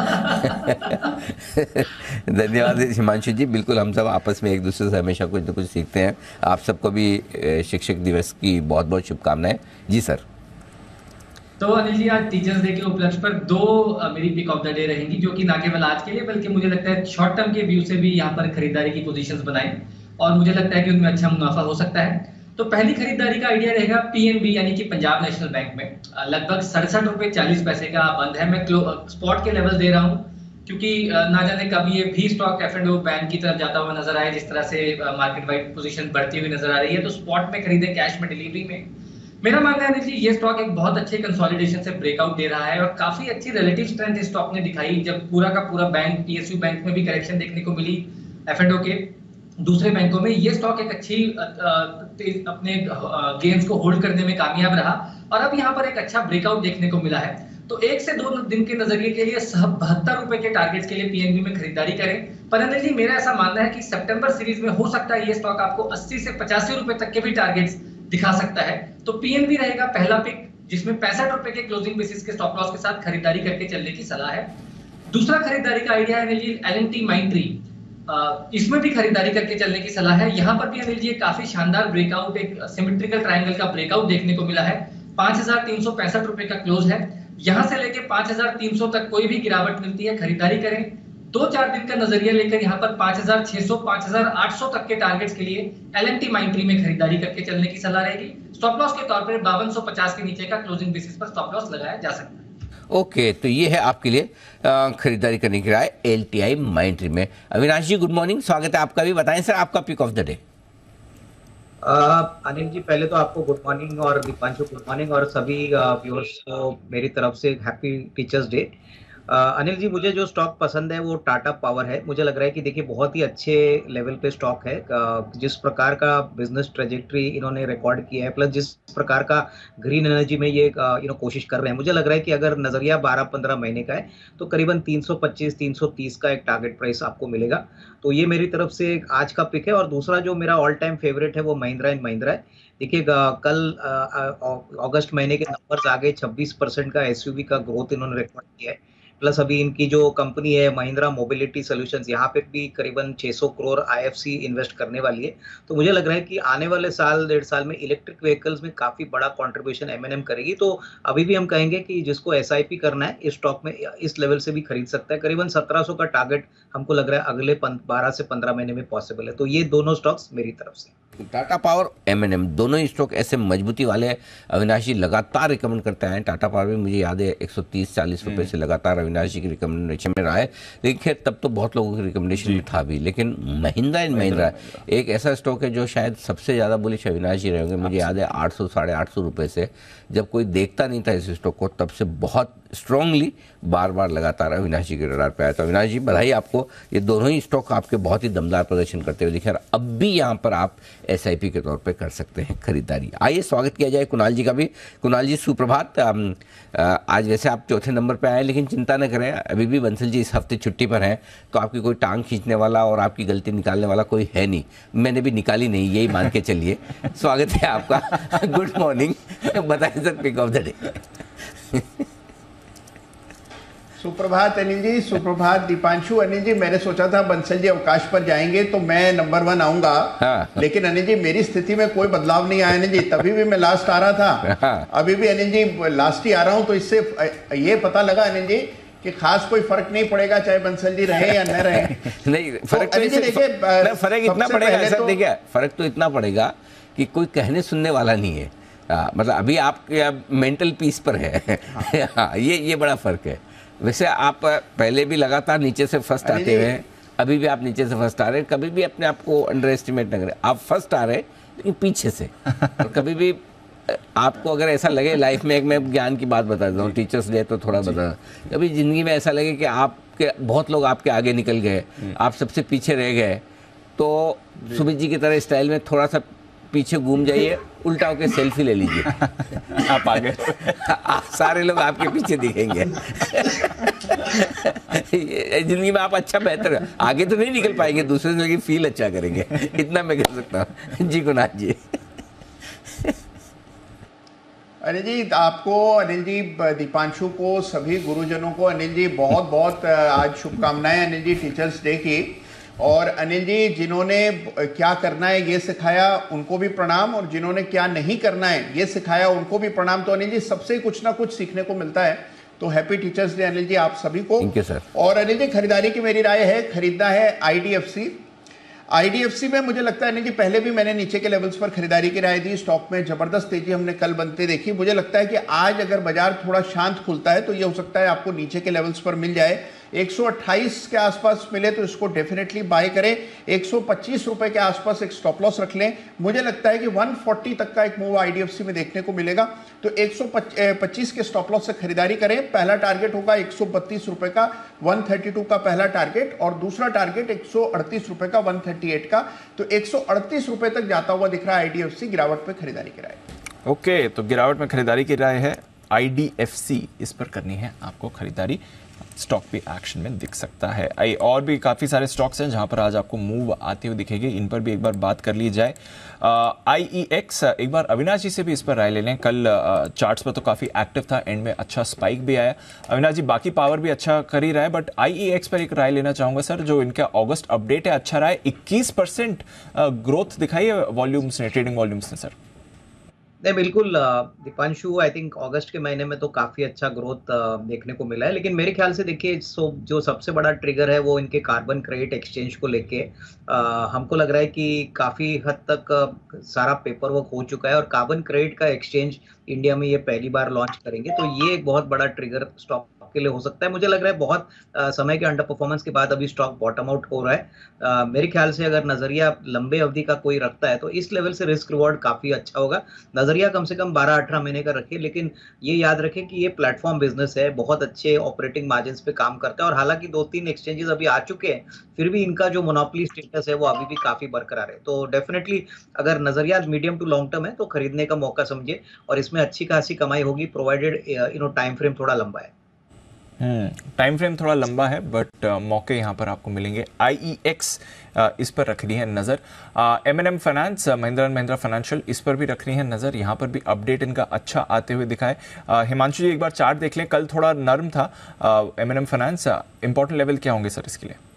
धन्यवाद हिमांशु जी, बिल्कुल हम सब आपस में एक दूसरे से हमेशा कुछ न कुछ सीखते हैं। आप सबको भी शिक्षक दिवस की बहुत बहुत शुभकामनाएं। जी सर। तो अनिल जी, आज टीचर्स डे के उपलक्ष्य पर दो मेरी पिक ऑफ द डे रहेंगी, जो कि ना केवल आज के लिए बल्कि मुझे लगता है शॉर्ट टर्म के व्यू से भी यहाँ पर खरीदारी की पोजीशंस बनाएं, और मुझे लगता है कि उनमें अच्छा मुनाफा हो सकता है। तो पहली खरीदारी का आइडिया रहेगा पीएनबी यानी कि पंजाब नेशनल बैंक में। लगभग 67 रुपए 40 पैसे का बंद है। मैं स्पॉट के लेवल दे रहा हूँ, क्योंकि ना जाने कब ये भी स्टॉक F&O बैंक की तरफ जाता हुआ नजर आए, जिस तरह से मार्केट वाइड पोजीशन बढ़ती हुई नजर आ रही है। तो स्पॉट में खरीदे, कैश में डिलीवरी में। मेरा मानना है ये स्टॉक एक बहुत अच्छे कंसोलिडेशन से ब्रेकआउट दे रहा है, और काफी अच्छी रिलेटिव स्ट्रेंथ इस स्टॉक ने दिखाई जब पूरा का पूरा बैंक PSU बैंक में भी करेक्शन देखने को मिली, F&O के दूसरे बैंकों में ये स्टॉक एक अच्छी अपने गेन्स को होल्ड करने में कामयाब रहा, और अब यहाँ पर एक अच्छा ब्रेकआउट देखने को मिला है। तो 1 से 2 दिन के नजरिए के लिए 72 रुपए के टारगेट्स के लिए पीएनबी में खरीदारी करें। पर अनिल जी, मेरा ऐसा मानना है कि सितंबर सीरीज में हो सकता है ये स्टॉक आपको 80 से 85 रुपए तक के भी टारगेट्स दिखा सकता है। तो पीएनबी रहेगा पहला पिक, जिसमें 65 रुपए के क्लोजिंग बेसिस के स्टॉप लॉस के साथ खरीदारी करके चलने की सलाह है। दूसरा खरीदारी का आइडिया है अनिल जी L&T Mindtree। इसमें भी खरीदारी करके चलने की सलाह है। यहाँ पर भी अनिल जी काफी शानदार ब्रेकआउट, एक सिमेट्रिकल ट्रायंगल का ब्रेकआउट देखने को मिला है। 5365 रुपए का क्लोज है। यहाँ से लेके 5300 तक कोई भी गिरावट मिलती है, खरीदारी करें। 2-4 दिन का नजरिया लेकर यहाँ पर 5600, 5800 तक के टारगेट्स के लिए L&T Mindtree में खरीदारी करके चलने की सलाह रहेगी। स्टॉप लॉस के तौर पर 5250 के नीचे का क्लोजिंग बेसिस पर स्टॉप लॉस लगाया जा सकता है। ओके, तो ये है आपके लिए खरीदारी करने की राय LTI Mindtree में। अविनाश जी गुड मॉर्निंग, स्वागत है आपका भी। बताएं सर आपका pick of the day. Anil ji, पहले तो आपको गुड मॉर्निंग, और दीपांशु गुड मॉर्निंग, और सभी व्यूअर्स को मेरी तरफ से happy teachers day. Anil ji, मुझे जो स्टॉक पसंद है वो टाटा पावर है। मुझे लग रहा है कि देखिए बहुत ही अच्छे लेवल पे स्टॉक है। जिस प्रकार का बिजनेस ट्रेजेक्ट्री इन्होंने रिकॉर्ड किया है, प्लस जिस प्रकार का ग्रीन एनर्जी में ये कोशिश कर रहे हैं, मुझे लग रहा है कि अगर नजरिया 12-15 महीने का है तो करीबन 325-330 का एक टारगेट प्राइस आपको मिलेगा। तो ये मेरी तरफ से आज का पिक है। और दूसरा जो मेरा ऑल टाइम फेवरेट है वो महिंद्रा एंड महिंद्रा है। देखिए कल अगस्त महीने के नंबर्स आ गए, 26% का SUV का ग्रोथ इन्होंने रिकॉर्ड किया है। प्लस अभी इनकी जो कंपनी है महिंद्रा मोबिलिटी सॉल्यूशंस, यहाँ पे भी करीबन 600 करोड़ IFC इन्वेस्ट करने वाली है। तो मुझे लग रहा है कि आने वाले साल 1.5 साल में इलेक्ट्रिक व्हीकल्स में काफी बड़ा कंट्रीब्यूशन M&M करेगी। तो अभी भी हम कहेंगे कि जिसको SIP करना है इस स्टॉक में इस लेवल से भी खरीद सकता है। करीबन 1700 का टारगेट हमको लग रहा है अगले 12 से 15 महीने में पॉसिबल है। तो ये दोनों स्टॉक्स मेरी तरफ से। टाटा पावर M&M दोनों ही स्टॉक ऐसे मजबूती वाले अविनाश जी लगातार रिकमेंड करते हैं। टाटा पावर भी मुझे याद है 130-40 रुपए से लगातार अविनाश जी की रिकमेंडेशन में रहा है, लेकिन खैर तब तो बहुत लोगों की रिकमेंडेशन में था भी। लेकिन महिंद्रा एंड महिंद्रा एक ऐसा स्टॉक है जो शायद सबसे ज़्यादा बुलिश अविनाश जी रहेंगे। मुझे याद है 800-850 रुपये से जब कोई देखता नहीं था इस स्टॉक को, तब से बहुत स्ट्रांगली बार बार लगातार अविनाश जी के रडार पे आया। तो अविनाश जी बधाई आपको, ये दोनों ही स्टॉक आपके बहुत ही दमदार प्रदर्शन करते हुए दिखे। अब भी यहाँ पर आप SIP के तौर पे कर सकते हैं खरीदारी। आइए स्वागत किया जाए कुणाल जी का भी। कुणाल जी सुप्रभात। आज वैसे आप चौथे नंबर पे आए, लेकिन चिंता न करें, अभी भी बंसल जी इस हफ्ते छुट्टी पर हैं, तो आपकी कोई टांग खींचने वाला और आपकी गलती निकालने वाला कोई है नहीं। मैंने भी निकाली नहीं, यही मान के चलिए। स्वागत है आपका। गुड मॉर्निंग, बताइए sir pick of the day. सुप्रभात अनिल जी, सुप्रभात दीपांशु। अनिल जी, मैंने सोचा था बंसल जी अवकाश पर जाएंगे तो मैं नंबर 1 आऊंगा। हाँ। लेकिन अनिल जी मेरी स्थिति में कोई बदलाव नहीं आया अनिल जी, तभी भी मैं लास्ट आ रहा था, हाँ। अभी भी अनिल जी लास्ट ही आ रहा हूं। तो इससे ये पता लगा अनिल जी कि खास कोई फर्क नहीं पड़ेगा चाहे बंसल जी रहे या न रहे। नहीं, फर्क तो फर्क इतना पड़ेगा, ऐसा देखिए, फर्क तो इतना पड़ेगा कि कोई कहने सुनने वाला नहीं है। मतलब अभी आप मेंटल पीस पर है। हाँ, ये बड़ा फर्क है। वैसे आप पहले भी लगातार नीचे से फर्स्ट आते हुए हैं, अभी भी आप नीचे से फर्स्ट आ रहे हैं। कभी भी अपने आप को अंडर एस्टिमेट न करें, आप फर्स्ट आ रहे हैं लेकिन पीछे से। और कभी भी आपको अगर ऐसा लगे लाइफ में, एक मैं ज्ञान की बात बता देता हूँ, टीचर्स डे तो थोड़ा बता, कभी ज़िंदगी में ऐसा लगे कि आपके बहुत लोग आपके आगे निकल गए, आप सबसे पीछे रह गए, तो सुमित जी की तरह स्टाइल में थोड़ा सा पीछे घूम जाइए, उल्टा होकर सेल्फी ले लीजिए। आप आगे सारे लोग आपके पीछे दिखेंगे। जिंदगी में आप अच्छा बेहतर आगे तो नहीं निकल पाएंगे, दूसरे से लेकिन फील अच्छा करेंगे, इतना मैं कह सकता हूँ। जी गुनाथ जी। अनिल जी आपको, अनिल जी दीपांशु को, सभी गुरुजनों को अनिल जी बहुत बहुत आज शुभकामनाएं अनिल जी टीचर्स डे की। और अनिल जी जिन्होंने क्या करना है ये सिखाया उनको भी प्रणाम, और जिन्होंने क्या नहीं करना है ये सिखाया उनको भी प्रणाम। तो अनिल जी सबसे कुछ ना कुछ सीखने को मिलता है। तो happy teachers day Anil ji आप सभी को। Thank you sir. और अनिल जी खरीदारी की मेरी राय है, खरीदना है आईडीएफसी में मुझे लगता है नहीं कि पहले भी मैंने नीचे के लेवल्स पर खरीदारी की राय दी। स्टॉक में जबरदस्त तेजी हमने कल बनते देखी। मुझे लगता है कि आज अगर बाजार थोड़ा शांत खुलता है तो ये हो सकता है आपको नीचे के लेवल्स पर मिल जाए। 128 के आसपास मिले तो इसको डेफिनेटली बाय करें। 125 रुपए के आसपास एक स्टॉप लॉस रख लें। मुझे लगता है कि 140 तक का एक मूव आईडीएफसी में देखने को मिलेगा, तो 125 के स्टॉप लॉस से खरीदारी करें। पहला टारगेट होगा 132 रुपए का, 132 का पहला टारगेट, और दूसरा टारगेट 138 रुपए का, 138 का। तो 138 रुपए तक जाता हुआ दिख रहा है आईडीएफसी। गिरावट पे खरीदारी की राय। ओके, तो गिरावट में खरीदारी की राय है आईडीएफसी, इस पर करनी है आपको खरीदारी। स्टॉक भी एक्शन में दिख सकता है। और भी काफ़ी सारे स्टॉक्स हैं जहां पर आज आपको मूव आती हुई दिखेगी, इन पर भी एक बार बात कर ली जाए। IEX, एक बार अविनाश जी से भी इस पर राय ले लें। कल चार्ट्स पर तो काफ़ी एक्टिव था, एंड में अच्छा स्पाइक भी आया। अविनाश जी बाकी पावर भी अच्छा कर ही रहा है, बट IEX पर एक राय लेना चाहूँगा सर। जो इनका अगस्त अपडेट है अच्छा रहा है, 21% ग्रोथ दिखाई है वॉल्यूम्स ने, ट्रेडिंग वॉल्यूम्स ने सर। नहीं बिल्कुल दीपांशु, आई थिंक अगस्त के महीने में तो काफी अच्छा ग्रोथ देखने को मिला है। लेकिन मेरे ख्याल से देखिए जो सबसे बड़ा ट्रिगर है वो इनके कार्बन क्रेडिट एक्सचेंज को लेके हमको लग रहा है कि काफी हद तक सारा पेपर वर्क हो चुका है, और कार्बन क्रेडिट का एक्सचेंज इंडिया में ये पहली बार लॉन्च करेंगे, तो ये एक बहुत बड़ा ट्रिगर स्टॉक के लिए हो सकता है। मुझे लग रहा है बहुत समय के अंडर परफॉर्मेंस के बाद अभी स्टॉक बॉटम आउट हो रहा है। मेरे ख्याल से अगर नजरिया लंबे अवधि का कोई रखता है तो इस लेवल से रिस्क रिवॉर्ड काफी अच्छा होगा। नजरिया कम से कम 12-18 महीने का रखिए, लेकिन ये याद रखें कि ये प्लेटफॉर्म बिजनेस है, बहुत अच्छे ऑपरेटिंग मार्जिन पे काम करता है। और हालांकि 2-3 एक्सचेंजेस अभी आ चुके हैं, फिर भी इनका जो मोनोपोली स्टेटस है वो अभी भी काफी बरकरार है। तो डेफिनेटली अगर नजरिया मीडियम टू लॉन्ग टर्म है तो खरीदने का मौका समझिए, और इसमें अच्छी खासी कमाई होगी, प्रोवाइडेड टाइम फ्रेम थोड़ा लंबा है। टाइम फ्रेम थोड़ा लंबा है, बट मौके यहाँ पर आपको मिलेंगे। IEX इस पर रखनी है नज़र। M&M finance, Mahindra and Mahindra financial, इस पर भी रखनी है नज़र। यहाँ पर भी अपडेट इनका अच्छा आते हुए दिखा है। हिमांशु जी एक बार चार्ट देख लें, कल थोड़ा नर्म था M&M फाइनेंस। इंपॉर्टेंट लेवल क्या होंगे सर इसके लिए?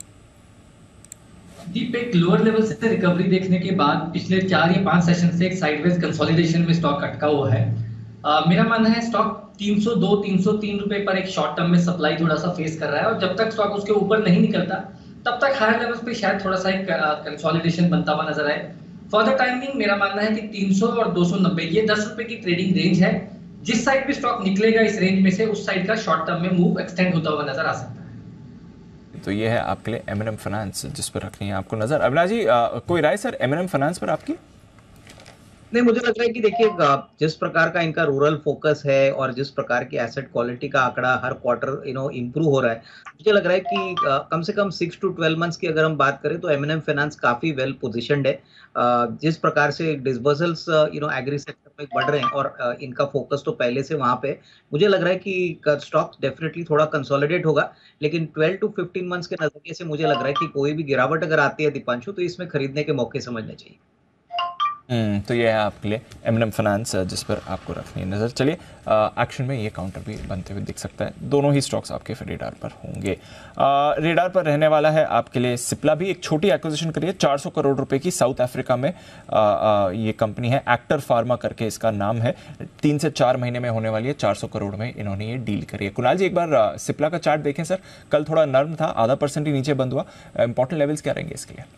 दीप, एक लोअर लेवल से रिकवरी देखने के बाद पिछले 4 या 5 सेशन से एक साइडवेज कंसोलिडेशन में स्टॉक अटका हुआ है। मेरा मानना है स्टॉक 302-303 रुपए पर एक शॉर्ट टर्म में सप्लाई थोड़ा सा फेस कर रहा है, और जब तक स्टॉक उसके ऊपर नहीं निकलता तब तक हायर लेवल्स पे शायद थोड़ा सा एक कंसोलिडेशन बनता हुआ नजर आए। फॉर द टाइमिंग मेरा मानना है कि 300 और 290 ये 10 रुपए की ट्रेडिंग रेंज है। जिस साइड भी स्टॉक निकलेगा इस रेंज में से, उस साइड का शॉर्ट टर्म में मूव एक्सटेंड होता हुआ नजर आ सकता है। तो ये है आपके लिए M&M फाइनेंस, जिस पर रखनी है आपको नजर। अविनाश जी कोई राय सर M&M फाइनेंस पर आपकी? नहीं, मुझे लग रहा है कि देखिए जिस प्रकार का इनका रूरल फोकस है और जिस प्रकार की एसेट क्वालिटी का आंकड़ा हर क्वार्टर इंप्रूव हो रहा है, मुझे लग रहा है कि कम से कम 6 to 12 मंथ्स की अगर हम बात करें तो M&M फाइनेंस काफी वेल पोजीशनड है। जिस प्रकार से डिसबर्सल्स एग्री सेक्टर में बढ़ रहे हैं और इनका फोकस तो पहले से वहां पे, मुझे लग रहा है कि स्टॉक डेफिनेटली थोड़ा कंसोलिडेट होगा। लेकिन 12 to 15 मंथ्स के नजरिए से मुझे लग रहा है कि कोई भी गिरावट अगर आती है दीपांशु, तो इसमें खरीदने के मौके समझने चाहिए। तो ये है आपके लिए एम फाइनेंस जिस पर आपको रखनी है नज़र। चलिए एक्शन में ये काउंटर भी बनते हुए दिख सकता है। दोनों ही स्टॉक्स आपके फिर रेडार पर होंगे। रेडार पर रहने वाला है आपके लिए सिप्ला भी। एक छोटी एक्विजिशन करी है 400 करोड़ रुपए की, साउथ अफ्रीका में ये कंपनी है, एक्टर फार्मा करके इसका नाम है। 3 से 4 महीने में होने वाली है। 400 करोड़ में इन्होंने ये डील करी है। कुणाल जी एक बार सिप्ला का चार्ट देखें सर, कल थोड़ा नर्म था, 0.5% ही नीचे बंद हुआ। इंपॉर्टेंट लेवल्स क्या रहेंगे इसके लिए?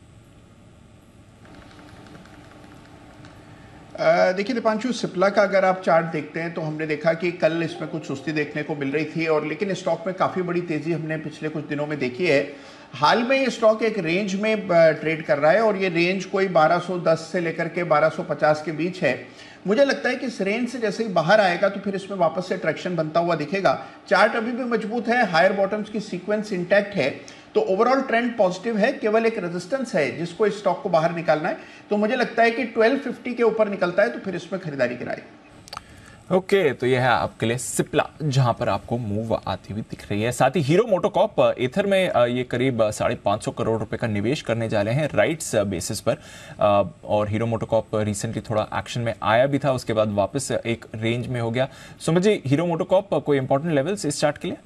देखिए दीपांशु, सिप्ला का अगर आप चार्ट देखते हैं तो हमने देखा कि कल इसमें कुछ सुस्ती देखने को मिल रही थी, और लेकिन स्टॉक में काफ़ी बड़ी तेज़ी हमने पिछले कुछ दिनों में देखी है। हाल में ये स्टॉक एक रेंज में ट्रेड कर रहा है, और ये रेंज कोई 1210 से लेकर के 1250 के बीच है। मुझे लगता है कि इस रेंज से जैसे ही बाहर आएगा तो फिर इसमें वापस से ट्रैक्शन बनता हुआ दिखेगा। चार्ट अभी भी मजबूत है, हायर बॉटम्स की सीक्वेंस इंटैक्ट है, तो ओवरऑल ट्रेंड पॉजिटिव है। केवल एक रेजिस्टेंस है जिसको इस स्टॉक को बाहर निकालना है। तो मुझे लगता है कि 1250 के ऊपर निकलता है तो फिर इसमें खरीदारी कराई। ओके, तो यह है आपके लिए सिप्ला, जहां पर आपको मूव आती हुई दिख रही है। साथ ही हीरो मोटोकॉर्प एथर में ये करीब 550 करोड़ रुपए का निवेश करने जा रहे हैं राइट्स बेसिस पर। और हीरो मोटोकॉर्प रिसेंटली थोड़ा एक्शन में आया भी था, उसके बाद वापस एक रेंज में हो गया। सुमित जी, हीरो मोटोकॉर्प कोई इंपॉर्टेंट लेवल्स इस चार्ट के लिए?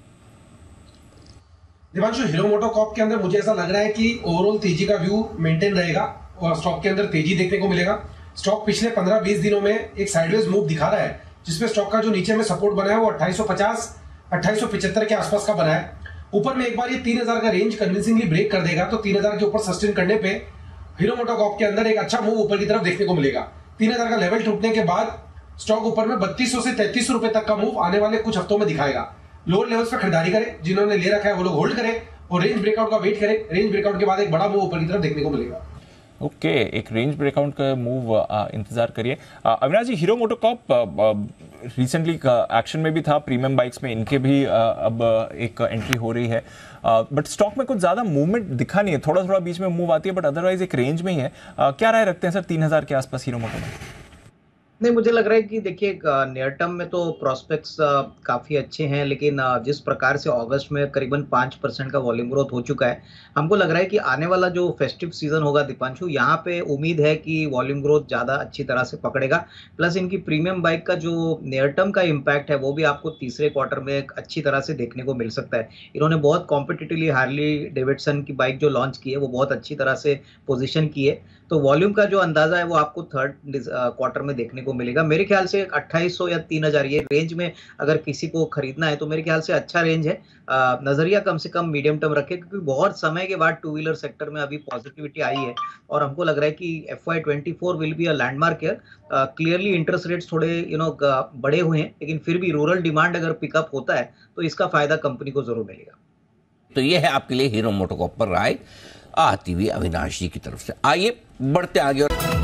दिवांशु, हीरो मोटोकॉर्प के अंदर मुझे ऐसा लग रहा है कि ओवरऑल तेजी का व्यू मेंटेन रहेगा और स्टॉक के अंदर तेजी देखने को मिलेगा। स्टॉक पिछले 15-20 दिनों में एक साइडवेज मूव दिखा रहा है, जिसपे स्टॉक का जो नीचे में सपोर्ट बना है वो 2850 2875 के आसपास का बना है। ऊपर में एक बार ये 3000 का रेंज कन्विंसिंगली ब्रेक कर देगा तो 3000 के ऊपर सस्टेन करने पे हीरो मोटोकॉर्प के अंदर एक अच्छा मूव ऊपर की तरफ देखने को मिलेगा। 3000 का लेवल टूटने के बाद स्टॉक ऊपर में 3200 से 3300 रुपए तक का मूव आने वाले कुछ हफ्तों में दिखाएगा। लोअर लेवल्स पर खरीदारी करें, जिन्होंने ले रखा है वो लोग होल्ड करें और रेंज ब्रेकआउट का वेट करें। रेंज ब्रेकआउट के बाद एक बड़ा मूव ऊपर की तरफ देखने को मिलेगा। ओके, एक रेंज ब्रेकआउट का मूव इंतजार करिए। Avinash ji, hero MotoCorp recently action में भी था, प्रीमियम बाइक्स में इनके भी अब एक एंट्री हो रही है, बट स्टॉक में कुछ ज्यादा मूवमेंट दिखा नहीं है। थोड़ा थोड़ा बीच में मूव आती है, बट अदरवाइज एक रेंज में ही है। क्या राय रखते हैं सर 3000 के आसपास हीरो मोटोकॉर्प? नहीं, मुझे लग रहा है कि देखिए नियर टर्म में तो प्रोस्पेक्ट्स काफ़ी अच्छे हैं, लेकिन जिस प्रकार से अगस्त में करीबन 5% का वॉल्यूम ग्रोथ हो चुका है, हमको लग रहा है कि आने वाला जो फेस्टिव सीजन होगा दीपांशु, यहाँ पे उम्मीद है कि वॉल्यूम ग्रोथ ज़्यादा अच्छी तरह से पकड़ेगा। प्लस इनकी प्रीमियम बाइक का जो नियर टर्म का इम्पैक्ट है वो भी आपको तीसरे क्वार्टर में एक अच्छी तरह से देखने को मिल सकता है। इन्होंने बहुत कॉम्पिटिटिवली हार्ली डेविडसन की बाइक जो लॉन्च की है वो बहुत अच्छी तरह से पोजिशन की है, तो वॉल्यूम का जो अंदाजा है वो आपको थर्ड क्वार्टर में देखने को मिलेगा। मेरे ख्याल से 2800 या 3000 ये रेंज में अगर किसी को खरीदना है तो मेरे ख्याल से अच्छा रेंज है। नजरिया कम से कम मीडियम टर्म रखे, क्योंकि बहुत समय के बाद टू व्हीलर सेक्टर में अभी पॉजिटिविटी आई है और हमको लग रहा है कि FY24 will be a landmark year. Clearly interest rates थोड़े बड़े हुए हैं, लेकिन फिर भी रूरल डिमांड अगर पिकअप होता है तो इसका फायदा कंपनी को जरूर मिलेगा। तो ये है आपके लिए हीरो मोटोकॉर्प पर राय आती हुई अविनाश जी की तरफ से। आइए बढ़ते आगे और